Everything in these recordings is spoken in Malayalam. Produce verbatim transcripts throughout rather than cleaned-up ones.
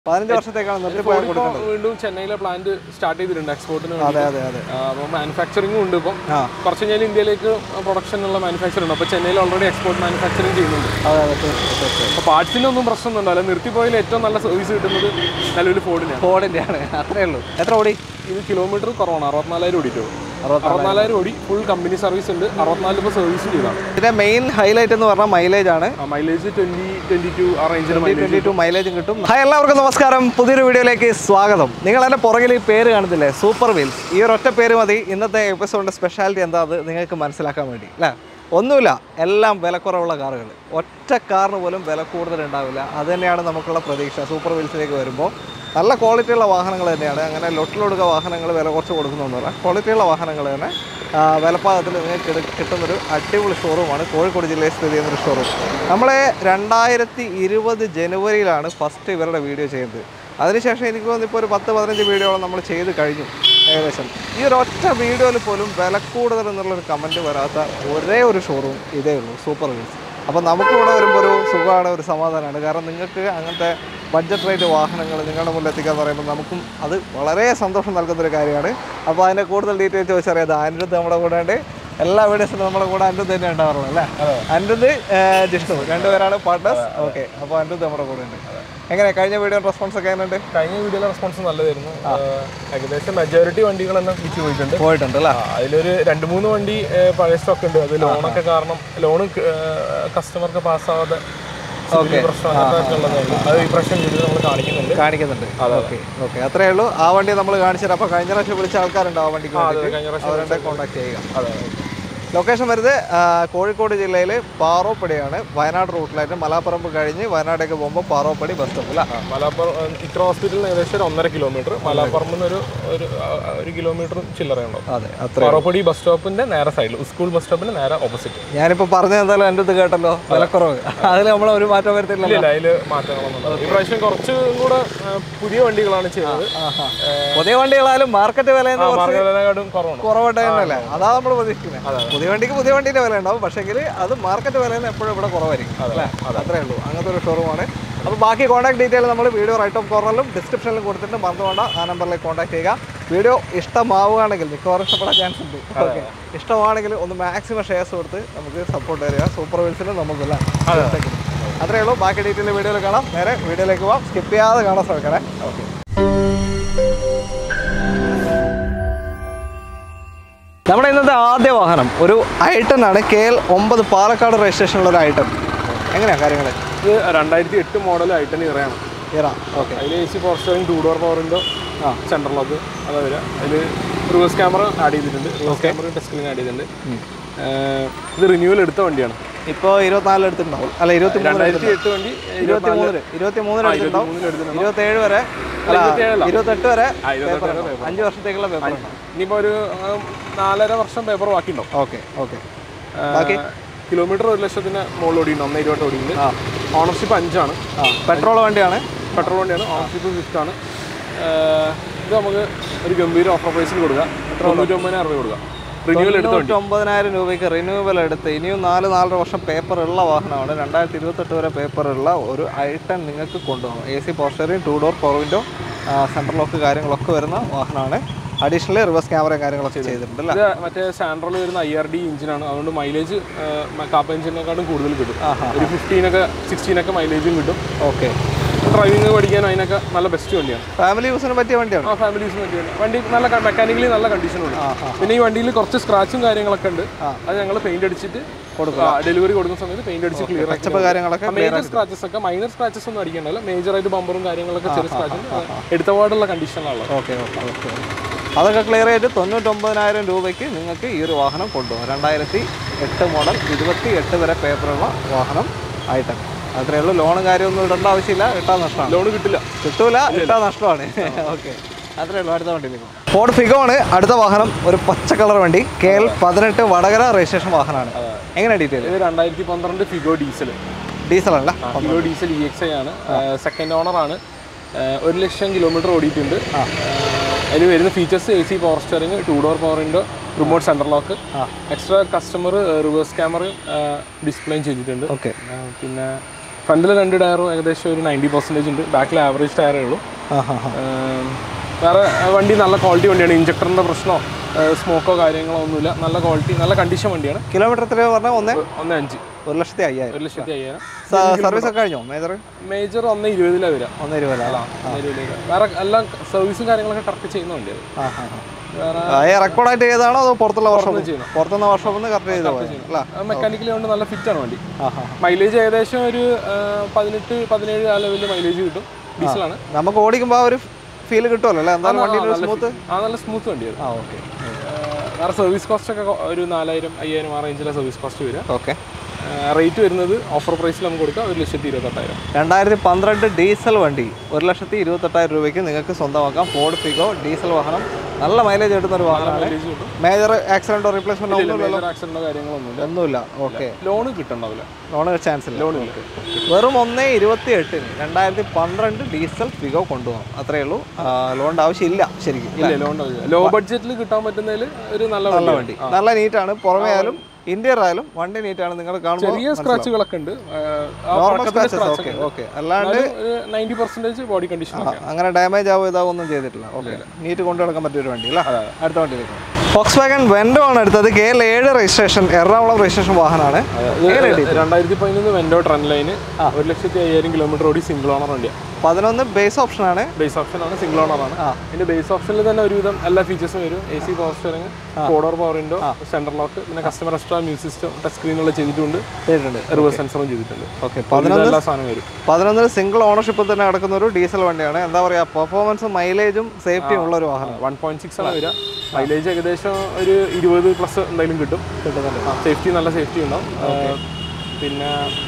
പതിനഞ്ച് വർഷത്തേക്കാണ് നിർത്തിപ്പോയാൽ കൊടുക്കുന്നത്. വീണ്ടും ചെന്നൈയിലെ പ്ലാന്റ് സ്റ്റാർട്ട് ചെയ്തിട്ടുണ്ട് എക്സ്പോർട്ടിന്. അതെ അതെ അതെ. അപ്പോൾ മാനുഫാക്ചറിംഗും ഉണ്ട്. ഇപ്പം കുറച്ച് കഴിഞ്ഞാൽ ഇന്ത്യയിലേക്ക് പ്രൊഡക്ഷനുള്ള മാനുഫാക്ചർ ഉണ്ട്. അപ്പോൾ ചെന്നൈയിൽ ഓൾറെഡി എക്സ്പോർട്ട് മാനുഫാക്ചറിംഗ് ചെയ്യുന്നുണ്ട്. അതെ അതെ തീർച്ചയായും. അപ്പോൾ പാർട്സിനൊന്നും പ്രശ്നമൊന്നും ഉണ്ടാവില്ല. നിർത്തിപ്പോയാൽ ഏറ്റവും നല്ല സർവീസ് കിട്ടുന്നത് നിലവിൽ ഫോർഡിനാണ്. ഫോർഡിൻ്റെയാണ്. അത്രേ ഉള്ളൂ. എത്ര ഓടി? ഇത് കിലോമീറ്റർ കുറവാണ്. അറുപത്തിനാലായിരം ഓടിയിട്ടു. അറുപത്തിനാലായിരം ഓടി ഫുൾ കമ്പനി സർവീസ് ഉണ്ട്. അറുപത്തിനാല് ഇപ്പോൾ സർവീസ് ചെയ്താണ്. ഇതിന്റെ മെയിൻ ഹൈലൈറ്റ് എന്ന് പറഞ്ഞാൽ മൈലേജ് ആണ്. മൈലേജ് ട്വന്റി ട്വന്റി ടു ആ റേഞ്ചിൽ ട്വന്റി ടു മൈലേജും കിട്ടും. ഹായ്, എല്ലാവർക്കും നമസ്കാരം. പുതിയൊരു വീഡിയോയിലേക്ക് സ്വാഗതം. നിങ്ങൾ എൻ്റെ പുറകിൽ ഈ പേര് കാണുന്നില്ലേ, സൂപ്പർ വീൽസ്. ഈ ഒരു ഒറ്റ പേര് മതി ഇന്നത്തെ എപ്പിസോഡിൻ്റെ സ്പെഷ്യാലിറ്റി എന്താ അത് നിങ്ങൾക്ക് മനസ്സിലാക്കാൻ വേണ്ടി അല്ലേ. ഒന്നുമില്ല, എല്ലാം വിലക്കുറവുള്ള കാറുകൾ. ഒറ്റ കാറിന് പോലും വില കൂടുതലുണ്ടാവില്ല. അത് തന്നെയാണ് നമുക്കുള്ള പ്രതീക്ഷ. സൂപ്പർ വീൽസിലേക്ക് വരുമ്പോൾ നല്ല ക്വാളിറ്റിയുള്ള വാഹനങ്ങൾ തന്നെയാണ്. അങ്ങനെ ലൊട്ടിലൊടുക്ക വാഹനങ്ങൾ വില കുറച്ച് കൊടുക്കുന്നൊന്നുമില്ല. ക്വാളിറ്റിയുള്ള വാഹനങ്ങൾ തന്നെ വിലപ്പാകത്തിൽ നിങ്ങൾക്ക് കിട്ടുന്നൊരു അടിപൊളി ഷോറൂമാണ് കോഴിക്കോട് ജില്ലയിൽ സ്ഥിതി ചെയ്യുന്നൊരു ഷോറൂം. നമ്മളെ രണ്ടായിരത്തി ഇരുപത് ജനുവരിയിലാണ് ഫസ്റ്റ് ഇവരുടെ വീഡിയോ ചെയ്യുന്നത്. അതിനുശേഷം എനിക്ക് തോന്നുന്നു ഇപ്പോൾ ഒരു പത്ത് പതിനഞ്ച് വീഡിയോകളും നമ്മൾ ചെയ്ത് കഴിഞ്ഞു ഏകദേശം. ഈ ഒരു ഒറ്റ വീഡിയോയിൽ പോലും വില കൂടുതൽ എന്നുള്ളൊരു കമൻറ്റ് വരാത്ത ഒരേ ഒരു ഷോറൂം ഇതേ ഉള്ളൂ, സൂപ്പർ വീൽസ്. അപ്പോൾ നമുക്കിവിടെ വരുമ്പോൾ ഒരു സുഖമാണ്, ഒരു സമാധാനമാണ്. കാരണം നിങ്ങൾക്ക് അങ്ങനത്തെ ബഡ്ജറ്റ് റേറ്റ് വാഹനങ്ങൾ നിങ്ങളുടെ മുന്നിൽ എത്തിക്കുക എന്ന് പറയുമ്പോൾ നമുക്കും അത് വളരെ സന്തോഷം നൽകുന്നൊരു കാര്യമാണ്. അപ്പോൾ അതിൻ്റെ കൂടുതൽ ഡീറ്റെയിൽ ചോദിച്ചറിയാം. അനിരുദ്ധ് നമ്മുടെ കൂടെ ഉണ്ട്. എല്ലാ വീഡിയോസിലും നമ്മുടെ കൂടെ അനിരുദ്ധ് തന്നെ ഉണ്ടാവാറുള്ളൂ അല്ലേ. അനിരുദ്ധ് ജിഷ്ണു രണ്ടുപേരാണ് പാർട്ട്നേഴ്സ്. ഓക്കെ, അപ്പോൾ അനിരുദ്ധ് നമ്മുടെ കൂടെ ഉണ്ട്. എങ്ങനെ കഴിഞ്ഞ വീഡിയോ റെസ്പോൺസ് ഒക്കെ എങ്ങനെയുണ്ട്? കഴിഞ്ഞ വീഡിയോയിലെ റെസ്പോൺസ് നല്ലതായിരുന്നു. ഏകദേശം മെജോറിറ്റി വണ്ടികളെല്ലാം വിറ്റ് പോയിട്ടുണ്ട് പോയിട്ടുണ്ട് അല്ലേ. അതിലൊരു രണ്ട് മൂന്ന് വണ്ടി പഴയ സ്റ്റോക്ക് ഉണ്ട്. അത് ലോണൊക്കെ കാരണം ലോണ് കസ്റ്റമർക്ക് പാസ്സാവാതെ കാണിക്കുന്നുണ്ട് കാണിക്കുന്നുണ്ട് ഓക്കെ ഓക്കെ അത്രേ ഉള്ളൂ. ആ വണ്ടി നമ്മൾ കാണിച്ചു തരാം. അപ്പോൾ കഴിഞ്ഞ പ്രാവശ്യം വിളിച്ച ആൾക്കാരുണ്ട് ആ വണ്ടിക്ക് അവരുടെ കോൺടാക്ട് ചെയ്യുക. അതെ. ലൊക്കേഷൻ വരുന്നത് കോഴിക്കോട് ജില്ലയിൽ പാറോപ്പടിയാണ്. വയനാട് റൂട്ടിലായിട്ട് മലാപ്പറമ്പ് കഴിഞ്ഞ് വയനാടേക്ക് പോകുമ്പോൾ പാറോപ്പടി ബസ് സ്റ്റോപ്പ് അല്ല. മലാപ്പുറം ഇക്ര ഹോസ്പിറ്റലിന് ഏകദേശം ഒരു ഒന്നര കിലോമീറ്റർ, മലാപ്പറമ്പിൽ ഒരു ഒരു കിലോമീറ്റർ ചില്ലറയുണ്ടോ. അതെ, അത്ര പാറോപ്പടി ബസ് സ്റ്റോപ്പിന്റെ നേരെ സൈഡിൽ, സ്കൂൾ ബസ് സ്റ്റോപ്പിന്റെ നേരെ ഓപ്പോസിറ്റ്. ഞാനിപ്പോൾ പറഞ്ഞ എന്തായാലും എൻ്റെ ഇത് കേട്ടല്ലോ, വിലക്കുറവ്. അതിൽ നമ്മൾ ഒരു മാറ്റം വരുത്തില്ല. അതിൽ മാറ്റങ്ങളൊന്നും. ഈ പ്രാവശ്യം കുറച്ചും കൂടെ പുതിയ വണ്ടികളാണ് ചെയ്യുന്നത്. പുതിയ വണ്ടികളായാലും മാർക്കറ്റ് വില കുറവാണ് തന്നെയല്ലേ. അതാണ് നമ്മൾ പ്രതീക്ഷിക്കുന്നത്. പുതിയ വണ്ടിക്ക് പുതിയ വണ്ടീൻ്റെ വില ഉണ്ടാവും, പക്ഷേങ്കിൽ അത് മാർക്കറ്റ് വിലയിൽ എപ്പോഴും ഇവിടെ കുറവായിരിക്കും അല്ലേ. അത്രേ ഉള്ളൂ. അങ്ങനത്തെ ഒരു ഷോറൂമാണ്. അപ്പോൾ ബാക്കി കോൺടാക്ട് ഡീറ്റെയിൽ നമ്മൾ വീഡിയോ റൈറ്റ് ഓഫ് കോർണറിലും ഡിസ്ക്രിപ്ഷനിലും കൊടുത്തിട്ട് മറന്നു വേണ്ട ആ നമ്പറിലേക്ക് കോൺടാക്ട് ചെയ്യുക. വീഡിയോ ഇഷ്ടമാവുകയാണെങ്കിൽ, മിക്കവാറും ഇഷ്ടപ്പെടാൻ ചാൻസ് ഉണ്ട്. ഓക്കെ, ഇഷ്ടമാണെങ്കിൽ ഒന്ന് മാക്സിമം ഷെയർസ് കൊടുത്ത് നമുക്ക് സപ്പോർട്ട് തരിക. സൂപ്പർ വീൽസിന് നമുക്കല്ല. അത്രേ ഉള്ളൂ. ബാക്കി ഡീറ്റെയിൽ വീഡിയോയിൽ കാണാം. നേരെ വീഡിയോയിലേക്ക് പോകാം. സ്കിപ്പ് ചെയ്യാതെ കാണാൻ ശ്രമിക്കണേ. ഓക്കെ, നമ്മുടെ ഇന്നത്തെ ആദ്യ വാഹനം ഒരു ഐട്ടൺ ആണ്. കെ എൽ ഒമ്പത് പാലക്കാട് രജിസ്ട്രേഷനുള്ള ഒരു ഐട്ടൺ. എങ്ങനെയാണ് കാര്യങ്ങൾ? ഇത് രണ്ടായിരത്തി എട്ട് മോഡൽ ഐട്ടൺ ഇറയാണ്. Era okay. അതിൽ A C power steering, two door power window, central lock അതാ വരിക. അതിൽ റിവേഴ്സ് ക്യാമറ ആഡ് ചെയ്തിട്ടുണ്ട്. Reverse camera touch screen add ചെയ്തിട്ടുണ്ട്. ഇത് റിന്യൂവൽ എടുത്ത വണ്ടിയാണ്. ഇപ്പോൾ ഇരുപത്തിനാലിൽ എടുത്തിട്ടുണ്ടാവും അല്ല, ഇരുപത്തി രണ്ടായിരത്തി എട്ട് വണ്ടി ഇരുപത്തി മൂന്നില് ഇരുപത്തി മൂന്നിന് എടുത്തിട്ടുണ്ടാവും. ഇരുപത്തേഴ് വരെ ഇരുപത്തെട്ട് വരെ അഞ്ച് വർഷത്തേക്കുള്ള പേപ്പർ. ഇനിയിപ്പോൾ ഒരു നാലര വർഷം പേപ്പർ ബാക്കിയുണ്ടാവും. Okay okay. ബാക്കി കിലോമീറ്റർ ഒരു ലക്ഷത്തിന് മുകളിൽ ഓടിയുണ്ട്. ഒന്നേ ഇരുപത് ഓടിയുണ്ട്. ഓണർഷിപ്പ് അഞ്ചാണ്. പെട്രോൾ വണ്ടിയാണ്. പെട്രോൾ വണ്ടിയാണ്. ഓണർഷിപ്പ് ഫിഫ്റ്റ് ആണ്. ഇത് നമുക്ക് ഒരു ഗംഭീര ഓഫർ പ്രൈസിൽ കൊടുക്കാം. തൊണ്ണൂറ്റി ഒമ്പതിനായിരം രൂപ കൊടുക്കാം. റിന്യൂവൽ എടുത്ത് ഒമ്പതിനായിരം രൂപയ്ക്ക് റിന്യൂവൽ എടുത്ത് ഇനിയും നാല് നാലര വർഷം പേപ്പർ ഉള്ള വാഹനമാണ്. രണ്ടായിരത്തി ഇരുപത്തെട്ട് വരെ പേപ്പറുള്ള ഒരു ഐട്ടൺ നിങ്ങൾക്ക് കൊണ്ടുപോകണം. A C power steering, two door power window, central lock കാര്യങ്ങളൊക്കെ വരുന്ന വാഹനമാണ്. അഡീഷണലി റിവേഴ്സ് ക്യാമറയും കാര്യങ്ങളൊക്കെ ചെയ്തിട്ടുണ്ട്. ഇത് മറ്റേ സാൻഡ്രോയിൽ വരുന്ന ഐ ആർ ഡി എഞ്ചിനാണ്. അതുകൊണ്ട് മൈലേജ് കാപ്പ എഞ്ചിനെക്കാട്ടും കൂടുതൽ കിട്ടും. ഒരു ഫിഫ്റ്റീനൊക്കെ സിക്സ്റ്റീനൊക്കെ മൈലേജും കിട്ടും. ഓക്കെ, ഡ്രൈവിംഗ് പഠിക്കാൻ അതിനൊക്കെ നല്ല ബെസ്റ്റ് വണ്ടിയാണ്. ഫാമിലി യൂസിന് പറ്റിയ വണ്ടിയാണ്. ആ ഫാമിലി യൂസിന് പറ്റിയ വണ്ടി. വണ്ടി നല്ല മെക്കാനിക്കലി നല്ല കണ്ടീഷനുണ്ട്. പിന്നെ ഈ വണ്ടിയിൽ കുറച്ച് സ്ക്രാച്ചും കാര്യങ്ങളൊക്കെ ഉണ്ട്. അത് ഞങ്ങൾ പെയിന്റ് അടിച്ചിട്ട് കൊടുക്കുക. ഡെലിവറി കൊടുക്കുന്ന സമയത്ത് പെയിന്റ് അടിച്ച് ക്ലിയർ കാര്യങ്ങളൊക്കെ. മേജർ സ്ക്രാച്ചസ് ഒക്കെ മൈനർ സ്ക്രാച്ചസ് ഒന്നും അടിക്കണ്ടല്ലോ. മേജറായിട്ട് ബമ്പറും കാര്യങ്ങളൊക്കെ ചെറിയ സ്ക്രാച്ചും എടുത്ത പാടുള്ള കണ്ടീഷനാണല്ലോ. Okay okay okay. അതൊക്കെ ക്ലിയർ ചെയ്ത് തൊണ്ണൂറ്റൊമ്പതിനായിരം രൂപയ്ക്ക് നിങ്ങൾക്ക് ഈ ഒരു വാഹനം കൊണ്ടുപോകും. രണ്ടായിരത്തി എട്ട് മോഡൽ ഇരുപത്തി എട്ട് വരെ പേപ്പറുള്ള വാഹനം ഐട്ടൺ. അത്രേ ഉള്ളൂ. ലോണും കാര്യമൊന്നും ഇടേണ്ട ആവശ്യമില്ല. ഇട്ടാൽ നഷ്ടമാണ്. ലോൺ കിട്ടില്ല കിട്ടൂല, ഇട്ടാൽ നഷ്ടമാണ്. ഓക്കെ, അത്രേ ഉള്ളൂ. അടുത്ത വണ്ടി ഫോർഡ് ഫിഗോ ആണ് അടുത്ത വാഹനം. ഒരു പച്ച കളർ വണ്ടി. കെ എൽ പതിനെട്ട് വടകര രജിസ്ട്രേഷൻ വാഹനമാണ്. എങ്ങനെ ഡീറ്റെയിൽ? ഇത് രണ്ടായിരത്തി പന്ത്രണ്ട് ഫിഗോ ഡീസൽ. ഡീസൽ അല്ല, Figo diesel E X I ആണ്. സെക്കൻഡ് ഓണറാണ്. ഒരു ലക്ഷം കിലോമീറ്റർ ഓടിയിട്ടുണ്ട്. അതിൽ വരുന്ന features A C power steering, two door power window, remote central lock, extra customer reverse ക്യാമറയും ഡിസ്പ്ലേയും ചെയ്തിട്ടുണ്ട്. ഓക്കെ. പിന്നെ ഫ്രണ്ടിൽ രണ്ട് ടയറും ഏകദേശം ഒരു നയൻറ്റി പെർസെൻറ്റേജ് ഉണ്ട്, ബാക്കിൽ ആവറേജ് ടയറേ ഉള്ളൂ. വേറെ വണ്ടി നല്ല ക്വാളിറ്റി വണ്ടിയാണ്, ഇഞ്ചക്ടറിൻ്റെ പ്രശ്നമോ സ്മോക്കോ കാര്യങ്ങളോ ഒന്നുമില്ല, നല്ല ക്വാളിറ്റി നല്ല കണ്ടീഷൻ വണ്ടിയാണ്. കിലോമീറ്റർ എത്ര പറഞ്ഞാൽ ഒന്ന് ഒന്ന് അഞ്ച് ഒരു ലക്ഷത്തി അയ്യായിരം ഒരു ലക്ഷത്തി അയ്യായിരം സർവീസ് ഒക്കെ കഴിഞ്ഞോ? മേജർ മേജർ ഒന്ന് ഇരുപതിലാണ് വരിക. ഒന്ന് ഇരുപതിലാണ് വേറെ എല്ലാ സർവീസും കാര്യങ്ങളൊക്കെ കറക്റ്റ് ചെയ്യുന്ന വണ്ടിയാണ്. റെക്കോർഡായിട്ട് ചെയ്താണോ അതോ പുറത്തുള്ള വർഷം പുറത്തുനിന്ന് വർഷം കറക്റ്റ് ചെയ്ത് മെക്കാനിക്കലി കൊണ്ട് നല്ല ഫിറ്റ് ആണ് വണ്ടി. മൈലേജ് ഏകദേശം ഒരു പതിനെട്ട് പതിനേഴ് ആ ലെവലിൽ മൈലേജ് കിട്ടും. ഡീസലാണ്. നമുക്ക് ഓടിക്കുമ്പോൾ ആ ഒരു ഫീൽ കിട്ടുമല്ലോ അല്ലേ? എന്തായാലും വണ്ടി സ്മൂത്ത് ആ നല്ല സ്മൂത്ത് വണ്ടിയാണ്. ആ ഓക്കെ. വേറെ സർവീസ് കോസ്റ്റ് ഒക്കെ ഒരു നാലായിരം അയ്യായിരം ആ റേഞ്ചിലെ സർവീസ് കോസ്റ്റ് വരിക. ഓക്കെ. റേറ്റ് വരുന്നത് ഓഫർ പ്രൈസിൽ നമുക്ക് കൊടുക്കാം ഒരു ലക്ഷത്തി ഇരുപത്തെട്ടായിരം. രണ്ടായിരത്തി പന്ത്രണ്ട് ഡീസൽ വണ്ടി ഒരു ലക്ഷത്തി ഇരുപത്തെട്ടായിരം രൂപയ്ക്ക് നിങ്ങൾക്ക് സ്വന്തമാക്കാം. ഫോർഡ് ഫിഗോ ഡീസൽ വാഹനം, നല്ല മൈലേജ് കിട്ടുന്ന ഒരു വാഹനമാണ്. മേജർ ആക്സിഡന്റോ റീപ്ലേസ്മെന്റോ ആക്സിഡന്റോ കാര്യങ്ങളൊന്നുമില്ല ഒന്നുമില്ല. ഓക്കെ. ലോണ് കിട്ടുന്നുണ്ടാവില്ല. ലോണ് ചാൻസ് ഇല്ല. ലോൺ വെറും ഒന്ന് ഇരുപത്തി എട്ടിന് രണ്ടായിരത്തി പന്ത്രണ്ട് ഡീസൽ ഫിഗോ കൊണ്ടുപോകാം. അത്രയേ ഉള്ളൂ. ലോണിന്റെ ആവശ്യമില്ല ശരിക്കും. ഇല്ല, ലോൺ ലോ ബഡ്ജറ്റിൽ കിട്ടാൻ പറ്റുന്നതിൽ ഒരു നല്ല നല്ല വണ്ടി, നല്ല നീറ്റാണ്. പുറമേ ആയാലും ഇന്റീരിയർ ആയാലും വണ്ടി നീറ്റാണ്. നിങ്ങൾ കാണുമ്പോൾ ചെറിയ സ്ക്രാച്ചുകളൊക്കെ ഉണ്ട്, അല്ലാണ്ട് നയൻറ്റി പെർസെന്റേജ് ബോഡി കണ്ടീഷൻ അങ്ങനെ ഡാമേജ് ആവോ ഇതാവോ ഒന്നും ചെയ്തിട്ടില്ല. ഓക്കെ, നീറ്റ് കൊണ്ടു നടക്കാൻ പറ്റിയ ഒരു വണ്ടി അല്ല. അടുത്ത വണ്ടിയിലേക്ക് ഫോക്സ്വാഗൺ വെൻഡോ ആണ് എടുത്തത്. കെ എൽ ഏഴ് രജിസ്ട്രേഷൻ, എറണാകുളം രജിസ്ട്രേഷൻ വാഹനമാണ്. രണ്ടായിരത്തി പതിനൊന്ന് വെൻഡോ ട്രെൻഡ് ലൈന് ഒരു ലക്ഷത്തി അയ്യായിരം കിലോമീറ്റർ ഓടി സിംഗിൾ ഓണർ വണ്ടിയാണ്. പതിനൊന്ന് ബേസ് ഓപ്ഷൻ ആണ്. ബേസ് ഓപ്ഷൻ ആണ്, സിംഗിൾ ഓണർ ആണ്. ഇതിന്റെ ബേസ് ഓപ്ഷനിൽ തന്നെ ഒരുവിധം എല്ലാ ഫീച്ചേഴ്സും വരും. A C power steering, four door power window, center lock, പിന്നെ customer extra music system, touch സ്ക്രീനുള്ള ചെയ്തിട്ടുണ്ട്, റിവേഴ്സ് സെൻസറും ചെയ്തിട്ടുണ്ട്. ഓക്കെ, എല്ലാ സാധനം വരും. പതിനൊന്നിന് സിംഗിൾ ഓണർഷിപ്പിൽ തന്നെ നടക്കുന്ന ഒരു ഡീസൽ വണ്ടിയാണ്. എന്താ പറയുക, പെർഫോമൻസും മൈലേജും സേഫ്റ്റിയും ഉള്ള ഒരു വാഹനം. വൺ പോയിന്റ് സിക്സ് ആണ് വരിക. മൈലേജ് ഏകദേശം ഒരു ഇരുപത് പ്ലസ് എന്തായാലും കിട്ടും. സേഫ്റ്റി നല്ല സേഫ്റ്റി ഉണ്ടാവും. പിന്നെ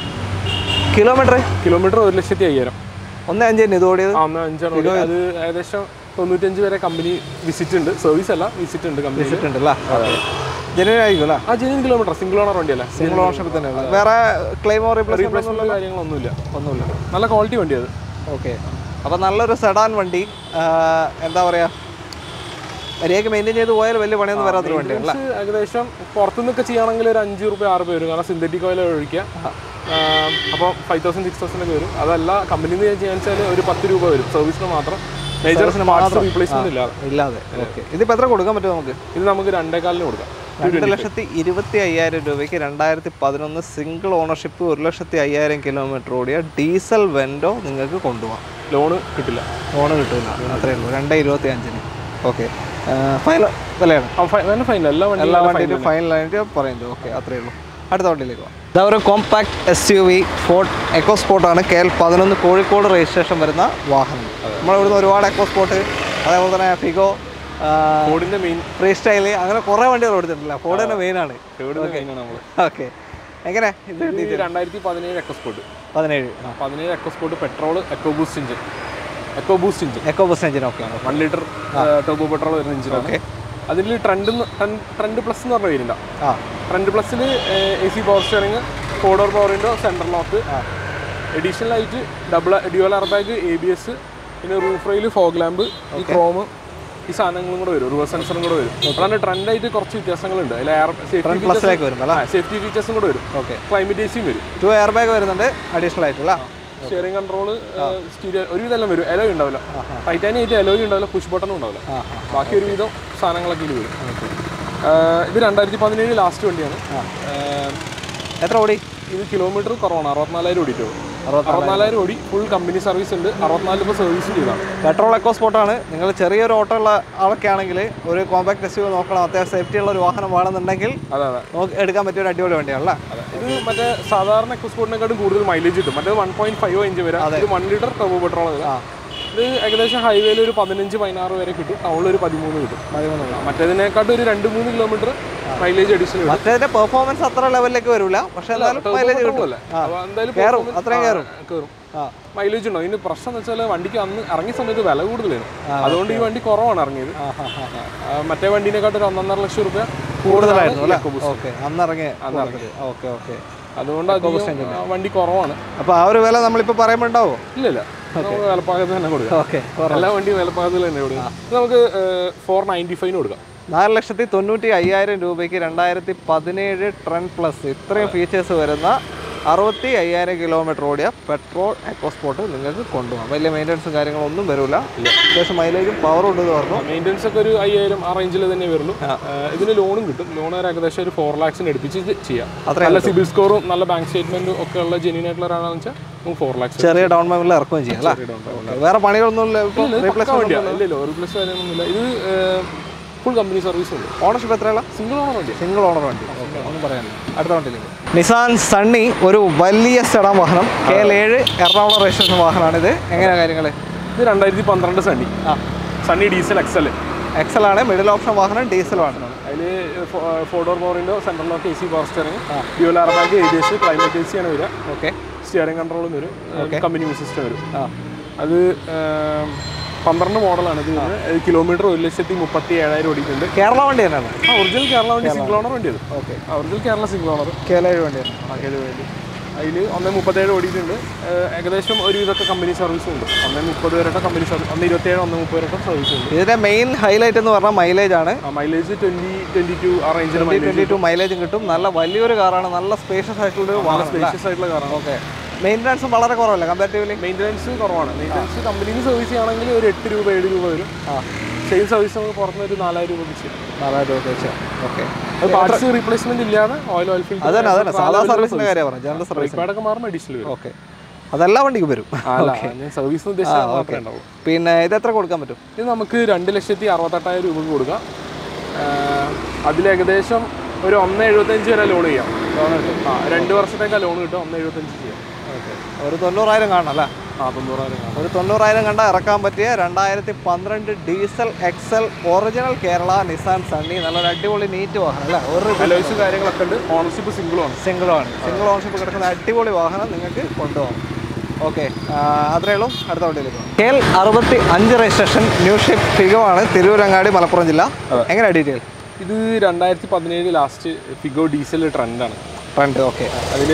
കിലോമീറ്റർ കിലോമീറ്റർ ഒരു ലക്ഷത്തി അയ്യായിരം ഒന്ന് അഞ്ചിന് ഇത് ഓടിയത്. ഒന്ന് അഞ്ചാണ് ഓടിയത്. അത് ഏകദേശം തൊണ്ണൂറ്റഞ്ച് വരെ കമ്പനി വിസിറ്റ് ഉണ്ട്. സർവീസ് അല്ല, വിസിറ്റ് ഉണ്ട്. കമ്പനി വിസിറ്റ് ഉണ്ട് അല്ലേ? ജെനുവിൻ ആയിരിക്കും അല്ലേ? ആ ജെനുവിൻ കിലോമീറ്റർ, സിംഗിൾ ഓണർ വണ്ടിയല്ലേ? സിംഗിൾ ഓണർഷിപ്പ് തന്നെയാണ്. വേറെ ക്ലെയിമോ റീപ്ലേസ്മെന്റ് കാര്യങ്ങളൊന്നുമില്ല. ഒന്നുമില്ല. നല്ല ക്വാളിറ്റി വണ്ടി അത്. ഓക്കെ, അപ്പോൾ നല്ലൊരു സെഡാൻ വണ്ടി. എന്താ പറയുക, മര്യാദയ്ക്ക് മെയിൻറ്റെയിൻ ചെയ്ത് പോയാൽ വലിയ പണിയൊന്നും വരാത്തൊരു വണ്ടിയല്ല. ഏകദേശം പുറത്തുനിന്നൊക്കെ ചെയ്യുകയാണെങ്കിൽ ഒരു അഞ്ച് റുപ്യ ആറ് രൂപ വരും. കാരണം സിന്തറ്റിക് ഓയിൽ ഒഴിക്കുക. അപ്പോൾ ഫൈവ് തൗസൻഡ് സിക്സ് തൗസൻഡ് ഒക്കെ വരും. അതല്ല കമ്പനിയിൽ നിന്ന് ചെയ്യാൻ വെച്ചാൽ ഒരു പത്ത് രൂപ വരും സർവീസിന് മാത്രം. മേജേഴ്സിന് മാത്രം റീപ്ലേസ്മെന്റ് ഇല്ലാതെ ഇല്ലാതെ ഓക്കെ. ഇതിപ്പോൾ എത്ര കൊടുക്കാൻ പറ്റും നമുക്ക്? ഇത് നമുക്ക് രണ്ടേകാലിന് കൊടുക്കാം. രണ്ട് ലക്ഷത്തി ഇരുപത്തി അയ്യായിരം രൂപയ്ക്ക് രണ്ടായിരത്തി പതിനൊന്ന് സിംഗിൾ ഓണർഷിപ്പ് ഒരു ലക്ഷത്തി അയ്യായിരം കിലോമീറ്റർ ഓടിയ ഡീസൽ വെൻഡോ നിങ്ങൾക്ക് കൊണ്ടുപോകാം. ലോണ് കിട്ടില്ല. ലോണ് കിട്ടില്ല, അത്രയേ ഉള്ളൂ. രണ്ട് ഇരുപത്തി അഞ്ചിന്. ഓക്കെ, ഫൈനൽ വിലയാണ്. ഫൈനൽ എല്ലാ എല്ലാ വണ്ടിയിലും ഫൈനലായിട്ട് പറയുന്നത്. ഓക്കെ, അത്രയേ ഉള്ളൂ. അടുത്ത വണ്ടിയിലേക്ക് പോകാം. ഇതാ ഒരു compact S U V Ford എക്കോ സ്പോർട്ടാണ്. കെ എൽ പതിനൊന്ന് കോഴിക്കോട് രജിസ്ട്രേഷൻ വരുന്ന വാഹനം. നമ്മളിവിടുന്ന് ഒരുപാട് എക്കോ സ്പോർട്ട്, അതേപോലെ തന്നെ ഫിഗോ, ഫോർഡിന്റെ മെയിൻ ഫ്രീ സ്റ്റൈല്, അങ്ങനെ കുറേ വണ്ടികൾ എടുത്തിട്ടില്ല. ഫോർഡ് തന്നെ മെയിനാണ്. ഓക്കെ, എങ്ങനെ ഇത് രണ്ടായിരത്തി പതിനേഴ് എക്കോ സ്പോർട്ട് പതിനേഴ് പതിനേഴ് EcoSport petrol EcoBoost engine EcoBoost engine EcoBoost engine okay. One litre turbo petrol വരുന്ന എഞ്ചിൻ. ഓക്കെ, അതിൽ ട്രെൻഡ് ട്രെൻഡ് പ്ലസ് എന്ന് പറഞ്ഞ പേരുണ്ട. ട്രെൻഡ് പ്ലസ്സിൽ A C power steering, four door power window, central lock, additional ആയിട്ട് double dual air bag, A B S, പിന്നെ റൂഫ് റെയിൽ, ഫോഗ് ലാമ്പ്, ഈ ക്രോം, ഈ സാധനങ്ങളും കൂടെ വരും. റിവേഴ്സ് സെൻസറും കൂടെ വരും. അതാണ് ട്രെൻഡായിട്ട് കുറച്ച് വ്യത്യാസങ്ങളുണ്ട്. അതിൽ എയർ സേഫ്റ്റി ഫീച്ചേഴ്സും കൂടെ വരും. ഓക്കെ, ക്ലൈമറ്റ് എസിയും വരും. ടു എയർ ബാഗ് വരുന്നുണ്ട് അഡീഷണൽ ആയിട്ടുള്ള. സ്റ്റിയറിംഗ് കൺട്രോള്, സ്റ്റീരിയോ ഒരുവിധം വരും. എലോയ് ഉണ്ടാവില്ല. ടൈറ്റാനിയം ആയിട്ട് എലോയ് ഉണ്ടാവില്ല, പുഷ് ബട്ടണും ഉണ്ടാവില്ല. ബാക്കി ഒരുവിധം സാധനങ്ങളൊക്കെ ഇത് വരും. ഇത് രണ്ടായിരത്തി പതിനേഴ് ലാസ്റ്റ് വണ്ടിയാണ്. എത്ര ഓടി? ഇത് കിലോമീറ്റർ കുറവാണ്. അറുപത്തിനാലായിരം ഓടിയിട്ടുള്ളൂ. അറുപത്തിനാലായിരം ഓടി. ഫുൾ കമ്പനി സർവീസ് ഉണ്ട്. അറുപത്തിനാല് ഇപ്പോൾ സർവീസ് ചെയ്താണ്. പെട്രോൾ എക്കോ സ്പോർട്ടാണ്. നിങ്ങൾ ചെറിയൊരു ഓട്ടോ ഉള്ള ആളൊക്കെ ആണെങ്കിൽ ഒരു കോമ്പാക്ട് എസ് യു നോക്കണം. അത്യാവശ്യം സേഫ്റ്റി ഉള്ള ഒരു വാഹനം വേണമെന്നുണ്ടെങ്കിൽ അതെ അതെ നോക്കി എടുക്കാൻ പറ്റിയ ഒരു അടിപൊളി വണ്ടിയാണല്ലേ? ഇത് മറ്റേ സാധാരണ എക്കോ സ്പോർട്ടിനെക്കാട്ടും കൂടുതൽ മൈലേജ് കിട്ടും. മറ്റേ വൺ പോയിന്റ് ഫൈവ് ഇഞ്ച് വരെ. ഇത് വൺ ലിറ്റർ ടർബോ പെട്രോൾ വരാം. ഇത് ഏകദേശം ഹൈവേയിൽ ഒരു പതിനഞ്ച് പതിനാറ് വരെ കിട്ടും. ടൗണിൽ ഒരു പതിമൂന്ന് കിട്ടും. പതിമൂന്ന് മറ്റേതിനെക്കാട്ടും ഒരു രണ്ട് മൂന്ന് കിലോമീറ്റർ മൈലേജ് അഡീഷണൽ. മറ്റേതിന്റെ പെർഫോമൻസ് അത്ര ലെവലിലേക്ക് വരില്ല, പക്ഷേ മൈലേജ് കിട്ടുമല്ലേ? എന്തായാലും അത്രയും കയറും കയറും മൈലേജ് ഉണ്ടോ? ഇതിന് പ്രശ്നം എന്ന് വെച്ചാൽ വണ്ടിക്ക് അന്ന് ഇറങ്ങിയ സമയത്ത് വില കൂടുതലാണ്. അതുകൊണ്ട് ഈ വണ്ടി കുറവാണ് ഇറങ്ങിയത്. മറ്റേ വണ്ടിനെക്കാട്ടും ഒരു ഒന്നൊന്നര ലക്ഷം രൂപ കൂടുതലായിരുന്നു. അന്നിറങ്ങിയ അതുകൊണ്ട് വണ്ടി കുറവാണ്. അപ്പൊ ആ ഒരു വില നമ്മളിപ്പോ പറയുമ്പോ ഉണ്ടാവോ? ഇല്ലല്ല, വിലപ്പാകത്ത് തന്നെ കൊടുക്കാം. എല്ലാ വണ്ടിയും വിലപ്പാകത്തിൽ തന്നെ കൊടുക്കാം. നമുക്ക് ഫോർ നയൻറ്റി ഫൈവിന് കൊടുക്കാം. നാല് ലക്ഷത്തി തൊണ്ണൂറ്റി അയ്യായിരം രൂപയ്ക്ക് രണ്ടായിരത്തി പതിനേഴ് ട്രെൻഡ് പ്ലസ് ഇത്രയും ഫീച്ചേഴ്സ് വരുന്ന അറുപത്തി അയ്യായിരം കിലോമീറ്റർ ഓടിയ പെട്രോൾ എക്കോസ്പോർട്ട് നിങ്ങൾക്ക് കൊണ്ടുപോകാം. വലിയ മെയിൻ്റനൻസും കാര്യങ്ങളൊന്നും വരില്ല. അത്യാവശ്യം മൈലേജും പവറും ഉണ്ട് പറഞ്ഞു. മെയിൻ്റനൻസ് ഒക്കെ ഒരു അയ്യായിരം ആ റേഞ്ചിൽ തന്നെ വരുള്ളൂ. ഇതിന് ലോണും കിട്ടും. ലോൺ ഒരു ഏകദേശം ഒരു ഫോർ ലാക്സിന് എടുപ്പിച്ച് ചെയ്യാം. നല്ല സിബിൽ സ്കോറും നല്ല ബാങ്ക് സ്റ്റേറ്റ്മെന്റും ഒക്കെ ഉള്ള ജെന്യൂൻ ആയിട്ടുള്ള ഒരാളാണെന്ന് വെച്ചാൽ നമുക്ക് ഫോർ ലാക്സ് ചെറിയ ഡൗൺ പേയ്മെന്റിൽ ഇറക്കുകയും ചെയ്യാം അല്ലേ? വേറെ പണികളൊന്നും ഇല്ലല്ലോ, റീപ്ലേസ് കാര്യമൊന്നുമില്ല. ഇത് ഫുൾ കമ്പനി സർവീസ് ഉണ്ട്. ഓണർഷിപ്പ് എത്രയുള്ള? സിംഗിൾ ഓണർ വണ്ടി. സിംഗിൾ ഓണർ വണ്ടി ഒന്നും പറയാനില്ല. അടുത്ത വണ്ടിയിലേക്ക് നിസാൻ സണ്ണി, ഒരു വലിയ സെഡാൻ വാഹനം. കെ എൽ ഏഴ് എറണാകുളം രജിസ്ട്രേഷൻ വാഹനമാണ്. ഇത് എങ്ങനെയാണ് കാര്യങ്ങൾ? ഇത് രണ്ടായിരത്തി പന്ത്രണ്ട് സണ്ണി. ആ സണ്ണി ഡീസൽ എക്സൽ. എക്സൽ ആണ് മിഡിൽ ഓപ്ഷൻ വാഹനം, ഡീസൽ വാഹനം. അതിൽ four door power window, central lock, A C power steering, dual air bag, A B S, climate A C ആണ് വരിക. ഓക്കെ. സ്റ്റിയറിംഗ് കൺട്രോളും വരും, കമ്പനി മ്യൂസിക് സിസ്റ്റം വരും. അത് പന്ത്രണ്ട് മോഡലാണ്. ഇത് കിലോമീറ്റർ ഒരു ലക്ഷത്തി മുപ്പത്തി ഏഴായിരം ഓടിയിട്ടുണ്ട്. കേരള വണ്ടി തന്നെയാണ്. ആ ഒറിജിനൽ കേരള വണ്ടി, സിംഗിൾ ഓണർ വണ്ടിയാണ്. Okay. Original Kerala single owner K L ഏഴ് വണ്ടിയാണ്. ആ കെ എൽ ഏഴ് വണ്ടി. അതിൽ ഒന്നേ മുപ്പത്തേഴ് ഓടിയിട്ടുണ്ട്. ഏകദേശം ഒരു ഇതൊക്കെ കമ്പനി സർവീസും ഉണ്ട്. ഒന്നേ മുപ്പത് വരെ കമ്പനി സർവീസ്, ഒന്ന് ഇരുപത്തിയേഴ് ഒന്ന് മുപ്പത് വരെ സർവീസ് ഉണ്ട്. ഇതിന്റെ മെയിൻ ഹൈലൈറ്റ് എന്ന് പറഞ്ഞാൽ മൈലേജ് ആണ്. മൈലേജ് ട്വന്റി ട്വന്റി ടു ആ റേഞ്ചിൽ ട്വന്റി ടു മൈലേജും കിട്ടും. നല്ല വലിയൊരു കാറാണ്, നല്ല സ്പേഷ്യസ് ആയിട്ടുള്ള സ്പേഷ്യസ് ആയിട്ടുള്ള കാറാണ്. ഓക്കെ. മെയിൻ്റനൻസും വളരെ കുറവല്ല കമ്പാരിറ്റീവ്ലി? മെയിൻ്റനൻസ് കുറവാണ്. മെയിൻ്റനൻസ് കമ്പനിയിൽ സർവീസ് ചെയ്യുകയാണെങ്കിൽ ഒരു എട്ട് രൂപ ഏഴ് രൂപ വരും. ആ സെയിം സർവീസ് നമുക്ക് പുറത്തുനിന്ന് ഒരു നാലായിരം രൂപ വെച്ച് നാലായിരം രൂപ വെച്ച്. ഓക്കെ. പാർട്സ് റീപ്ലേസ്മെന്റ് ഇല്ലാതെ ഓയിൽ ഓയിൽ ഫിൽറ്റർ അതന്നെ അതന്നെ സാധാ സർവീസിന്റെ കാര്യം പറഞ്ഞു. ജനറൽ സർവീസ് പാടൊക്കെ മാറുമ്പോൾ അഡീഷണൽ വരും. ഓക്കെ. അതെല്ലാ വണ്ടിക്കും വരും. ഞാൻ സർവീസ് ഉദ്ദേശിച്ചാൽ മാത്രമേ ഉണ്ടാവും. പിന്നെ ഇത് എത്ര കൊടുക്കാൻ പറ്റും? ഇത് നമുക്ക് രണ്ട് ലക്ഷത്തി അറുപത്തെട്ടായിരം രൂപക്ക് കൊടുക്കാം. അതിൽ ഏകദേശം ഒരു ഒന്ന് എഴുപത്തഞ്ച് വരെ ലോൺ ചെയ്യാം. ലോൺ കിട്ടും. ആ രണ്ട് വർഷത്തേക്കാ ലോൺ കിട്ടും. ഒന്ന് എഴുപത്തഞ്ച് ചെയ്യാം. ഓക്കെ. ഒരു തൊണ്ണൂറായിരം കാണണം അല്ലേ? ആ തൊണ്ണൂറായിരം കാണാം. ഒരു തൊണ്ണൂറായിരം കണ്ടാൽ ഇറക്കാൻ പറ്റിയ രണ്ടായിരത്തി പന്ത്രണ്ട് diesel XL original Kerala Nissan Sunny. നല്ലൊരു അടിപൊളി നീറ്റ് വാഹനം അല്ലേ? ഒരു അലോയ്സ് കാര്യങ്ങളൊക്കെ ഉണ്ട്. ഓണർഷിപ്പ് സിംഗിളാണ്. സിംഗിളാണ്. സിംഗിൾ ഓണർഷിപ്പ് കിടക്കുന്ന അടിപൊളി വാഹനം നിങ്ങൾക്ക് കൊണ്ടുപോകാം. ഓക്കെ. അത്രയേ ഉള്ളൂ. അടുത്ത വണ്ടിയിലേക്ക് പോകാം. കെ എൽ അറുപത്തി അഞ്ച് രജിസ്ട്രേഷൻ ന്യൂ ഷിപ്പ് ഫിഗോ ആണ്, തിരൂരങ്ങാടി, മലപ്പുറം ജില്ല. എങ്ങനെയാണ് ഡീറ്റെയിൽ? ഇത് രണ്ടായിരത്തി പതിനേഴ് ലാസ്റ്റ് ഫിഗോ ഡീസൽ ട്രെൻഡാണ്. ട്രെൻഡ്. ഓക്കെ. അതിൽ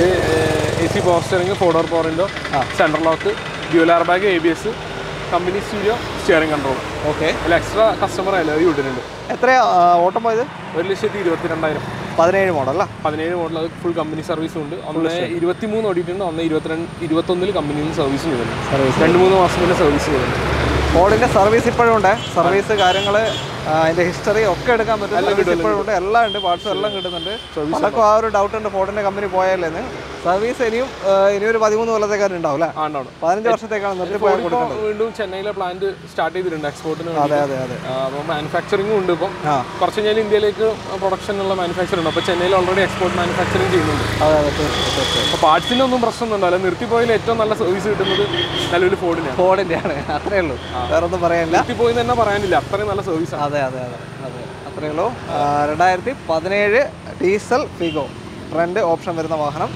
A C power steering, four door power window, central lock, dual air bag, A B S, company stereo, steering control. Okay. അതിൽ എക്സ്ട്രാ കസ്റ്റമർ അലോയ് ഇട്ടിട്ടുണ്ട്. എത്രയാ ഓട്ടം പോയത്? ഒരു ലക്ഷത്തി ഇരുപത്തി രണ്ടായിരം. പതിനേഴ് മോഡൽ. പതിനേഴ് മോഡൽ. അത് ഫുൾ കമ്പനി സർവീസും ഉണ്ട്. ഒന്ന് ഇരുപത്തി മൂന്ന് ഓടിയിട്ടുണ്ട്. ഒന്ന് ഇരുപത്തിരണ്ട് ഇരുപത്തൊന്നിൽ കമ്പനിയിൽ നിന്ന് സർവീസ് ചെയ്തിട്ടുണ്ട്. സർവീസ് രണ്ട് മൂന്ന് മാസം മുന്നേ സർവീസ് ചെയ്തിട്ടുണ്ട്. ഫോർഡിൻ്റെ സർവീസ് ഇപ്പോഴും ഉണ്ട്. സർവീസ് കാര്യങ്ങൾ അതിൻ്റെ ഹിസ്റ്ററി ഒക്കെ എടുക്കാൻ പറ്റും. ഇപ്പോഴും ഉണ്ട്. എല്ലാം ഉണ്ട്. പാർട്സും എല്ലാം കിട്ടുന്നുണ്ട്. അതൊക്കെ ആ ഒരു ഡൗട്ട് ഉണ്ട് ഫോർഡിൻ്റെ കമ്പനി പോയാലേന്ന്. സർവീസ് ഇനിയും ഇനിയൊരു പതിമൂന്ന് കൊല്ലത്തേക്കാരും ഉണ്ടാവും അല്ലേ? പതിനഞ്ച് വർഷത്തേക്കാണ് നിർത്തി പോയാൽ കൊടുക്കുന്നത്. വീണ്ടും ചെന്നൈയിലെ പ്ലാന്റ് സ്റ്റാർട്ട് ചെയ്തിട്ടുണ്ട് എക്സ്പോർട്ടിന്. അതെ അതെ അതെ. അപ്പോൾ മാനുഫാക്ചറിംഗും ഉണ്ട്. ഇപ്പം കുറച്ച് കഴിഞ്ഞാൽ ഇന്ത്യയിലേക്ക് പ്രൊഡക്ഷനുള്ള മാനുഫാക്ചർ ഉണ്ട്. അപ്പോൾ ചെന്നൈയിൽ ഓൾറെഡി എക്സ്പോർട്ട് മാനുഫാക്ചറിംഗ് ചെയ്യുന്നുണ്ട്. അതെ അതെ തീർച്ചയായും. അപ്പോൾ പാർട്സിനൊന്നും പ്രശ്നമൊന്നും ഉണ്ടാവില്ല. നിർത്തിപ്പോയാൽ ഏറ്റവും നല്ല സർവീസ് കിട്ടുന്നത് നല്ലൊരു ഫോർഡിനാണ്. ഫോർഡിൻ്റെയാണ്. അത്രയേ ഉള്ളൂ. വേറെ ഒന്നും പറയാനില്ല. നിർത്തിപ്പോയി തന്നെ പറയാനില്ല. അത്രയും നല്ല സർവീസ്. അതെ അതെ അതെ അതെ അത്രയേ ഉള്ളൂ. രണ്ടായിരത്തി പതിനേഴ് ഡീസൽ ഫിഗോ ട്രെൻഡ് ഓപ്ഷൻ വരുന്ന വാഹനം.